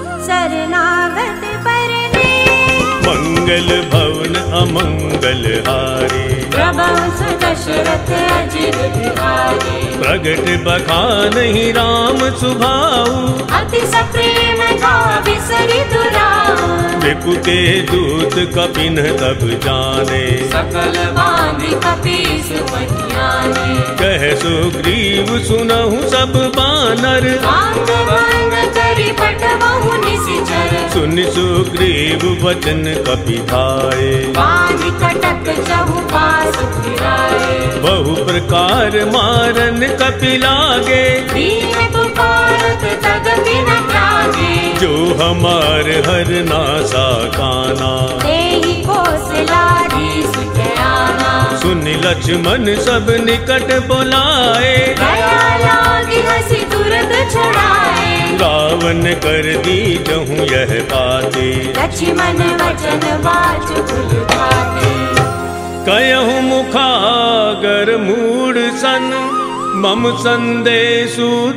शरणागत परने। मंगल भवन अमंगल हारी, प्रभु सुदशरथ अजिर बिहारी। प्रगट बखानहि राम सुभाऊ, अति सप्रेम था बिसरि दुराऊ। विपु के दूत कपिन तब जाने, सकल बांधि कपीस बहियाने। कह सुग्रीव सुनहु सब बानर, अंग भंग करि पठबहु निशिचर। सुनि सुग्रीव वचन कपि धाये, बांधि कटक चहुपास फिराए। बहु प्रकार मारन कपि लागे, दीन पुकारत तदपि न त्यागे। जो हमार हर नासा काना, तेहि कौशलाधीश कयाना। सुनि लक्ष्मण सब निकट बुलाए, दया लागी हंसी तुरत छुड़ाए। रावण कर दी जहूँ यह बाते, लक्ष्मण वचन बाच कुल भाते। कयहु मुखागर मूढ़ सन, मम संदेश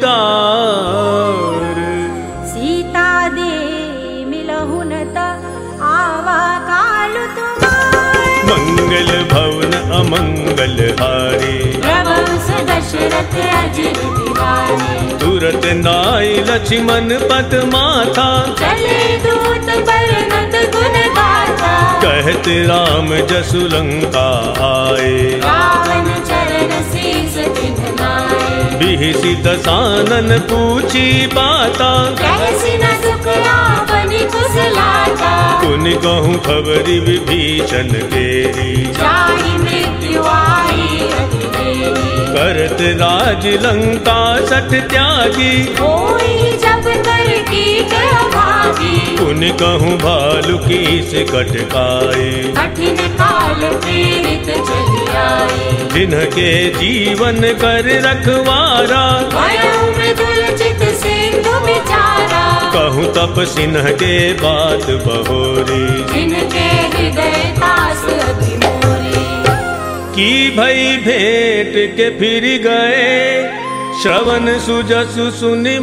उदार। सीता दे मिलहु न त आवा काल तुम्हार। मंगल भवन अमंगल हारी, प्रभु सुदशरथ अजिर बिहारी। तू तुरत नाई लक्ष्मण पद माथा, चले दूत बरनत गुण गाथा। कहत राम जसु लंका आए, रावण चरण शीस दिखलाए। बिहसी दसानन पूछी बाता, कैसी न सुख रावण कुशलाता। पुनि कहूँ खबरी विभीषण केरी, जाहि मृत्यु आई अति देरी। करत राज लंका सठ त्यागी, होई जब कर कीट अभागी। पुनि कहूँ भालु की से कटकाए, कठिन काल पीड़ित चली आई। जिनके जीवन कर रखवारा, भयउ मृदुल चित सिंधु बिचारा। कहूँ तप सिन्ह के बात बहोरी, जिनके हृदय तास अति मोरी। की भई भेंट के फिर गए, श्रवण सुजसु सुनि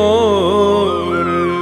मोर।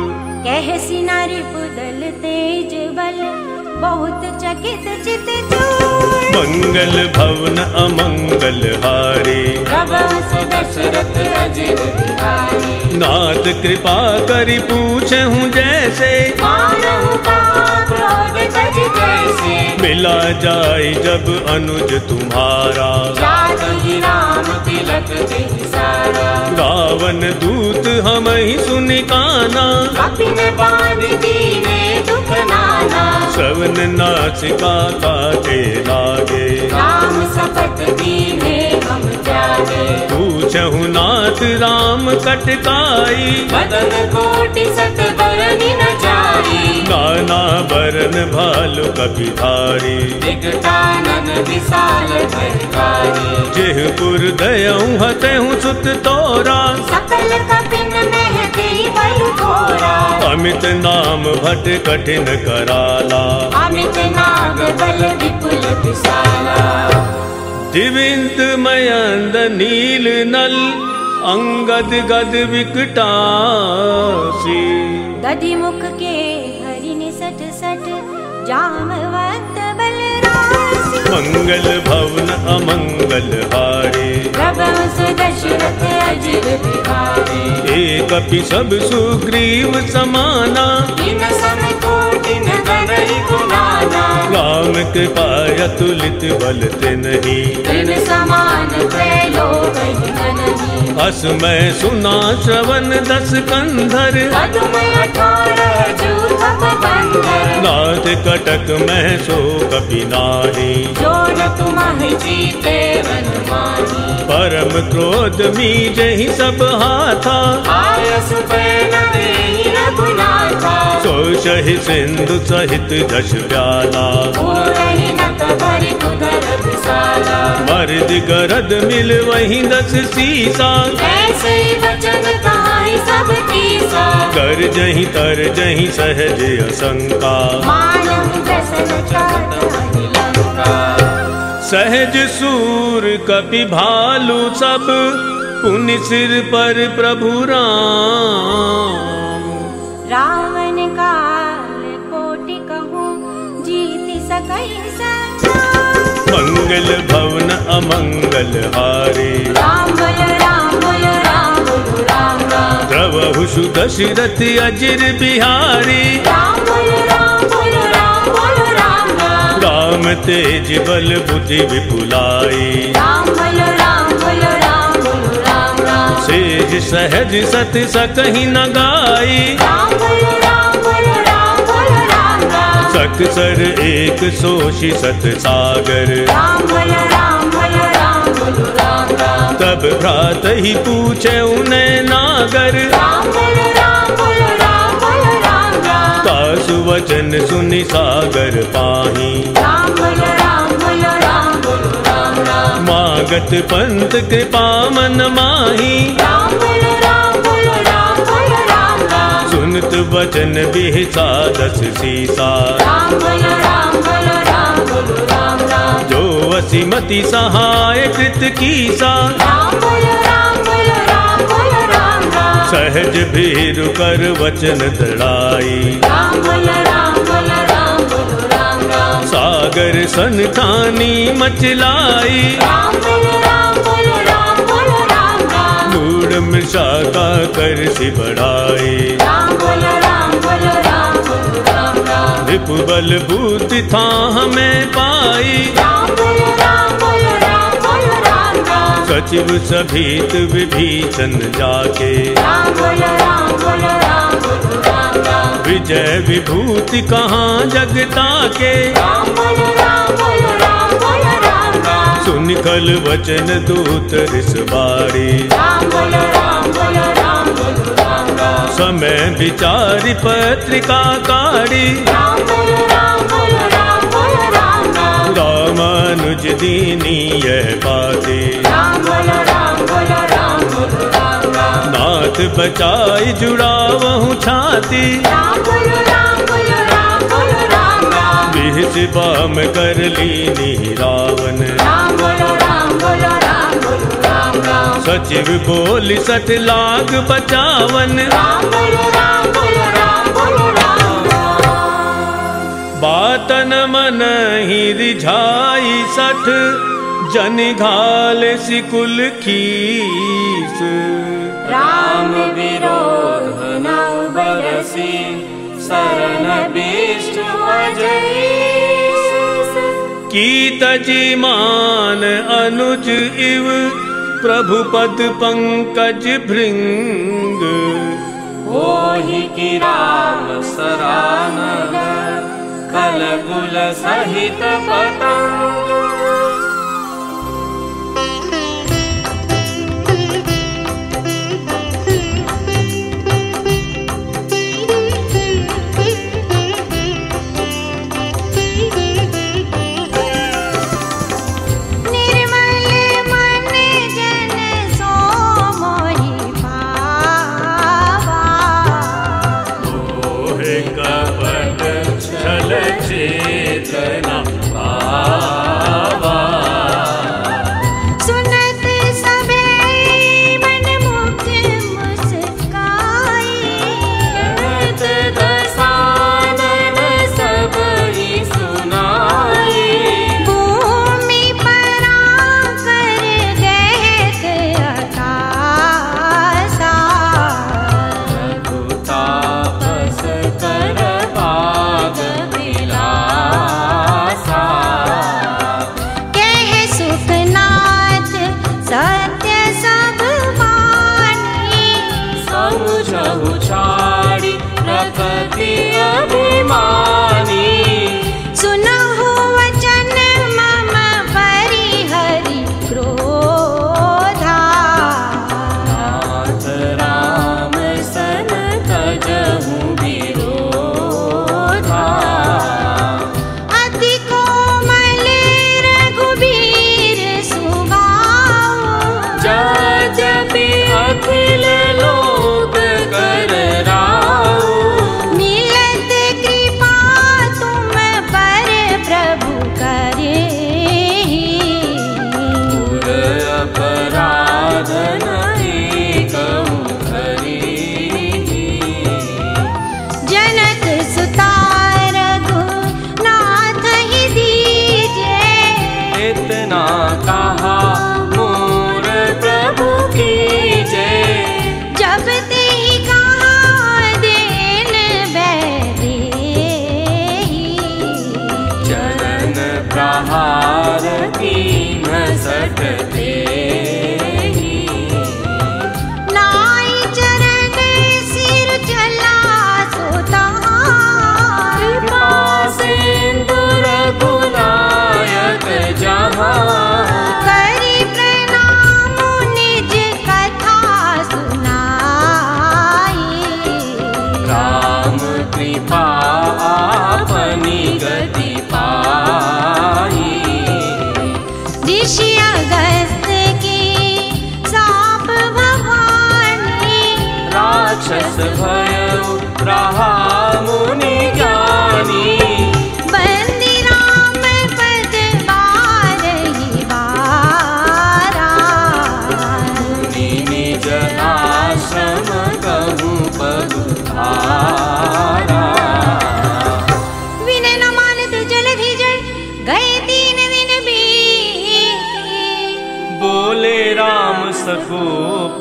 कहसी नारी पुदल तेज बल, बहुत चकित चित चूर। मंगल भवन अमंगल हारे, प्रभु दशरथ अजिर बिहारी। नाथ कृपा करि पूछहूँ जैसे, मानहु कहा क्रोध तज जैसे। मिला जाय जब अनुज तुम्हारा, जाति राम तिलक देहि सारा। रावण दूत हम ही सुनि काना, कपिन बांध दीने दुख नाना। श्रवण नासिका काटे लागे, राम सपत दीने हम जागे। पूछहु नाथ राम कटकाई, बदन कोटि सत बरनि न जाई। नाना बरन भालु कपिधारी, विकटानन विशाल भयकारी। जेहपुर दयऊँ हतहु सुत तोरा, सकल कपिन मह तेहि बलु घोरा। अमित नाम भट कठिन कराला, अमित नाग बल विपुल विशाला। दिविंद मयंद नील नल, अंगद गद विकटासी। दधि मुख के हरि निसट सट, जामवंत बलरासी। मंगल भवन अमंगल हारे, प्रभु दशरथ अजिर बिहारी। एक कपि सब सुग्रीव समाना, इन सम कोटि न करहि गुणाना। राम कृपा अतुलित बल तिन्हि, तिन समान त्रैलोक्य जननी। अस मैं सुना श्रवण दस कंधर, पदुम 18 जूथप बंधर। नाथ कटक मैं सो कपि नाही, जोर तुम्हि जीते वन माही। परम क्रोध मीजहि सब हाथा, आयस पैन देहि रघुनाथा। सो सहि सिंधु सहित जस प्याला, पूरहि नत भरि उदर विशाला। मर्द गरद मिल वहीं दस सीसा, ऐसे वचन कहाहि सब कीसा। कर जहीं तर जहीं सहज असंका, मानहु प्रसन्न चात अहि लंका। सहज सूर कपि भालु सब, पुनि सिर पर प्रभु राम। रावण काल कोटि कहूँ, जीति सकई संग्राम। मंगल भवन अमंगल हारे, राम बोलो राम बोलो राम बोलो राम राम। द्रवहु सुदशरथ अजिर बिहारी, राम बोलो राम बोलो राम बोलो राम राम। राम तेज बल बुद्धि विपुलाई, राम बोलो राम बोलो राम बोलो राम राम। सेज सहज सत सकहि न गाई, राम बोलो राम बोलो राम बोलो राम राम। सकसर एक सोषि सत सागर, राम बोलो राम बोलो राम बोलो राम राम। तब भ्रात ही पूछे उन्हें नागर, राम बोलो राम बोलो राम बोलो राम राम। तासु वचन सुनि सागर पाही, राम बोलो राम बोलो राम बोलो राम राम। मागत पंत कृपा मन माही, राम बोलो राम बोलो राम बोलो राम राम। सुनत वचन बिहसा दस सीसा, राम बोलो राम बोलो राम बोलो राम राम। जो वसीमति सहाय कृत कीसा, राम बोलो राम बोलो राम बोलो राम राम। सहज भीरु कर वचन दृढ़ाई, राम बोलो राम बोलो राम बोलो राम राम। सागर सन ठानी मचलाई, राम बोलो राम बोलो राम बोलो राम राम। मूढ़ घोर मृषा का कर सी बढ़ाए। राम बोलो राम बोलो राम बोलो राम राम। रिपु बल बूति था हमें पाई। राम बोलो राम बोलो राम बोलो राम राम। सचिव सभीत विभीषण जाके। राम बोलो राम बोलो राम बोलो राम राम। विजय विभूति कहाँ जगता के। राम बोलो राम बोलो राम बोलो राम राम। सुन कल वचन दूत रिस बाड़ी। राम बोलो राम बोलो राम बोलो राम राम। समय विचारी पत्रिका काढ़ी। राम बोलो राम बोलो राम बोलो राम राम। रामानुज दीनी यह बाते। राम बोलो राम बोलो राम बोलो राम राम। नाथ बचाई जुड़ावहु छाती। राम बोलो राम बोलो राम बोलो राम राम। बिहस बाम कर लीनी रावण। राम बोलो राम बोलो राम बोलो राम राम। सचिव बोल सठ लाख बचावन। राम बोलो राम बोलो राम बोलो राम राम। बातन मन ही रिझाई सठ जन घाल सिकुल खीस। राम विरोध न बरसी शरण विष्णु अजईस। की तजी मान अनुज इव प्रभु पद पंकज भृंग। ओहि की राम सरानन कलकुल सहित पतंग।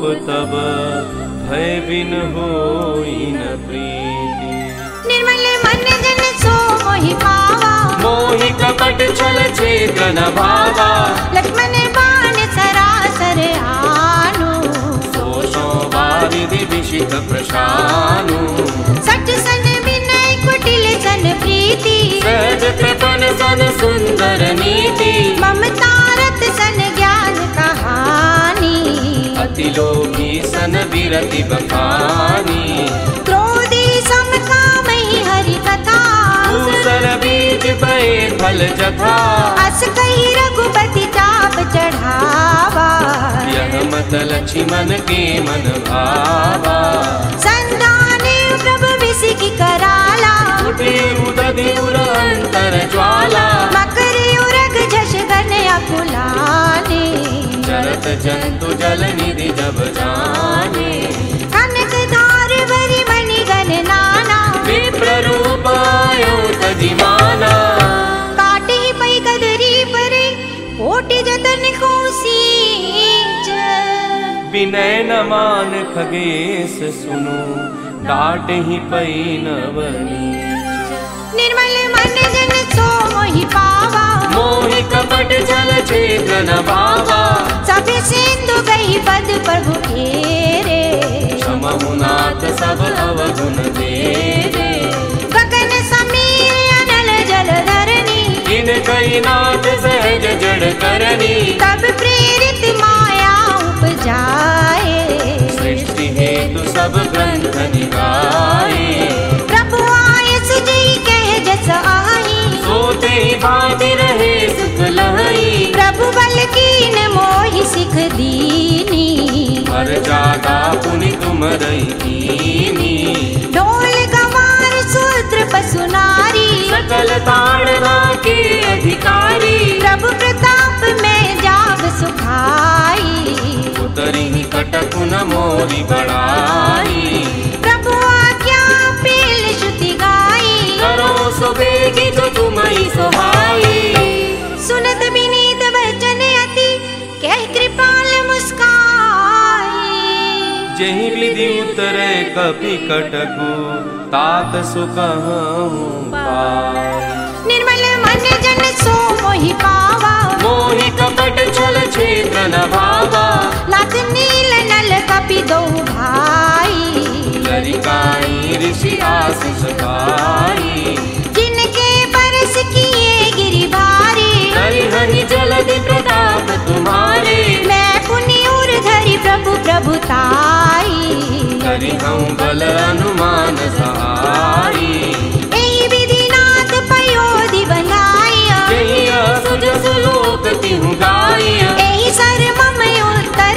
तब भय बिन होई न प्रीति। निर्मल मन जन सो मोहि पावा, मोहि कपट छल छेद न भावा। लक्ष्मण बाण सरासर आनु, दोषो वारिधि विषित प्रशानु। सठ सन विनय कुटिल सन प्रीति, सहज कृपन सन सुंदर नीति। ममता रत सन ज्ञान कहानी, अति लोभी सन विरति बखानी। क्रोधी सम कामहि हरि कथा, दूसर बीज पए फल जथा। अस कही रघुपति चाप चढ़ावा, यह मत लक्ष्मण के मन भावा। संधाने प्रभु विसिकी कराला, उठे उदधि उर अंतर ज्वाला। मकरी उरग झष गन अकुलाने, चरत जंतु जल निधि जब जाने। कनक धार भरी मणि गण नाना, विप्र रूप आयो तजिमाना। काटे पै कदरी परे, कोटि जतन को सींच। विनय न मान खगेश सुनो, डाट ही पई नवनी। निर्मल मन जन सो मोहि पावा, मोहि कपट छल छेद न भावा। सब सिंधु गई पद प्रभु घेरे, क्षमहु नाथ सब अवगुण तेरे। गगन समीर अनल जल धरनी, इन कई नाथ सहज जड़ करनी। तब प्रेरित माया उपजाए, सृष्टि हेतु सब ग्रंथ निगाए। प्रभु आय सुजई कह जस आई, सोते ही भाति रहे सुख लहई। प्रभु बल कीन मोहि सिख दीनी, हर जागा पुनि तुम रही। ढोल गवार शूद्र पशु नारी, सकल ताड़ना के अधिकारी। प्रभु प्रताप में जाग सुखाई, उतरी कटक न मोरी बड़ाई। प्रभु आज्ञा पेल श्रुति गाई, करो सो बेगी जो तुम्हारी सुहाई। सुनत विनीत वचन अति, कह कृपाल मुस्काई। जही विधि उतरे कपि कटकु, तात सुकहु पाई। निर्मल मन जन सो मोहि पावा, मोहि कपट छल छेद न भावा। लात नील नल कपि दो भाई, लरिकाई ऋषि आशीष गाई। जिनके परस किए गिरि भारी, हरि जलधि प्रताप तुम्हारे। मैं पुनि उर धरि प्रभु प्रभुताई, करि हूँ बल अनुमान सहाई। एहि विधि नाथ पयोधि बंधाइया, जही असुज सुलोक तिहु गाइया। एहि सर मम उत्तर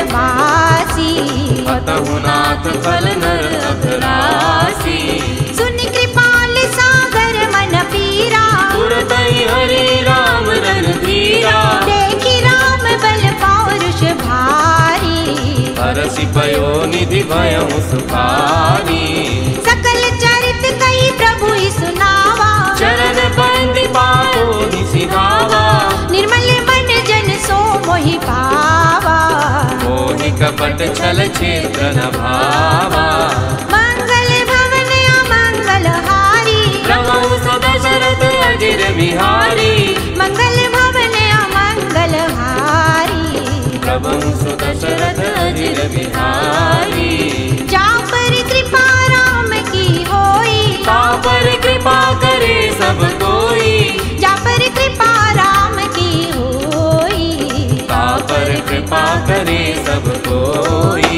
तटवासी, अतहु नाथ फल नर अघरासी। सुन कृपाल सागर मन पीरा, तुरत ही हरि राम रणधीरा। देखि राम बल पौरुष भारी, हरसि पयो निधि भयउ सुखारी। सकल चरित कही प्रभु ही सुनावा, चरण बंदी पाओ निसिधावा। निर्मल मन जन सो मोहि पावा। मोहि कपट छल छेद न भावा। मंगल भवन अमंगल हारी, प्रभु सदशरथ अजिर बिहारी। मंगल भवन अमंगल हारी, प्रभु सुदशरथ अजिर बिहारी। जा पर कृपा राम की होई, ता पर कृपा करे सब कोई। जा पर कृपा राम की होई, ता पर कृपा करे सब कोई।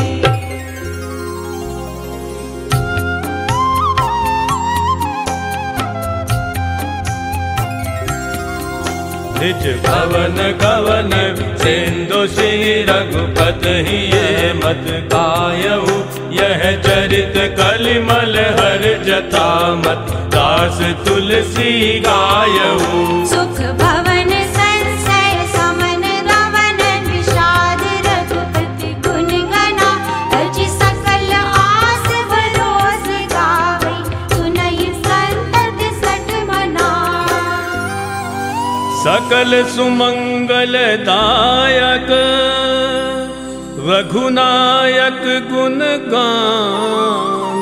निज भवन कवन सिंधु श्री रघुपति ये मत गायऊ। यह चरित कलिमल हर जथा मत दास तुलसी गायऊ। सुख भवन संशय समन रवन विषाद रघुपति गुण गना। अज सकल आस भरोस गावै, सुनहि संतत सठ मना। सकल सुमंगल दायक रघुनायक गुण गान,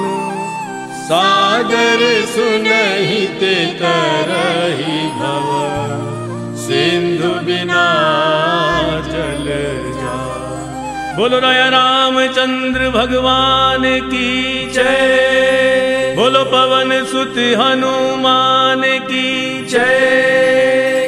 सागर सुनहि ते तरहि भव, सिंधु बिना जल जाय। बोलो राया रामचंद्र भगवान की जय, बोलो पवन सुत हनुमान की जय।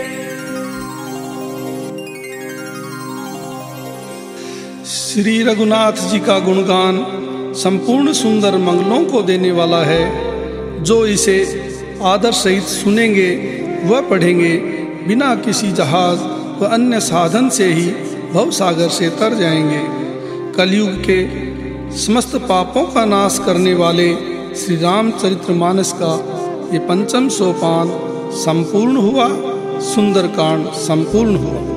श्री रघुनाथ जी का गुणगान संपूर्ण सुंदर मंगलों को देने वाला है। जो इसे आदर सहित सुनेंगे वह पढ़ेंगे, बिना किसी जहाज व अन्य साधन से ही भवसागर से तर जाएंगे। कलयुग के समस्त पापों का नाश करने वाले श्री रामचरितमानस का ये पंचम सोपान संपूर्ण हुआ, सुंदरकांड संपूर्ण हुआ।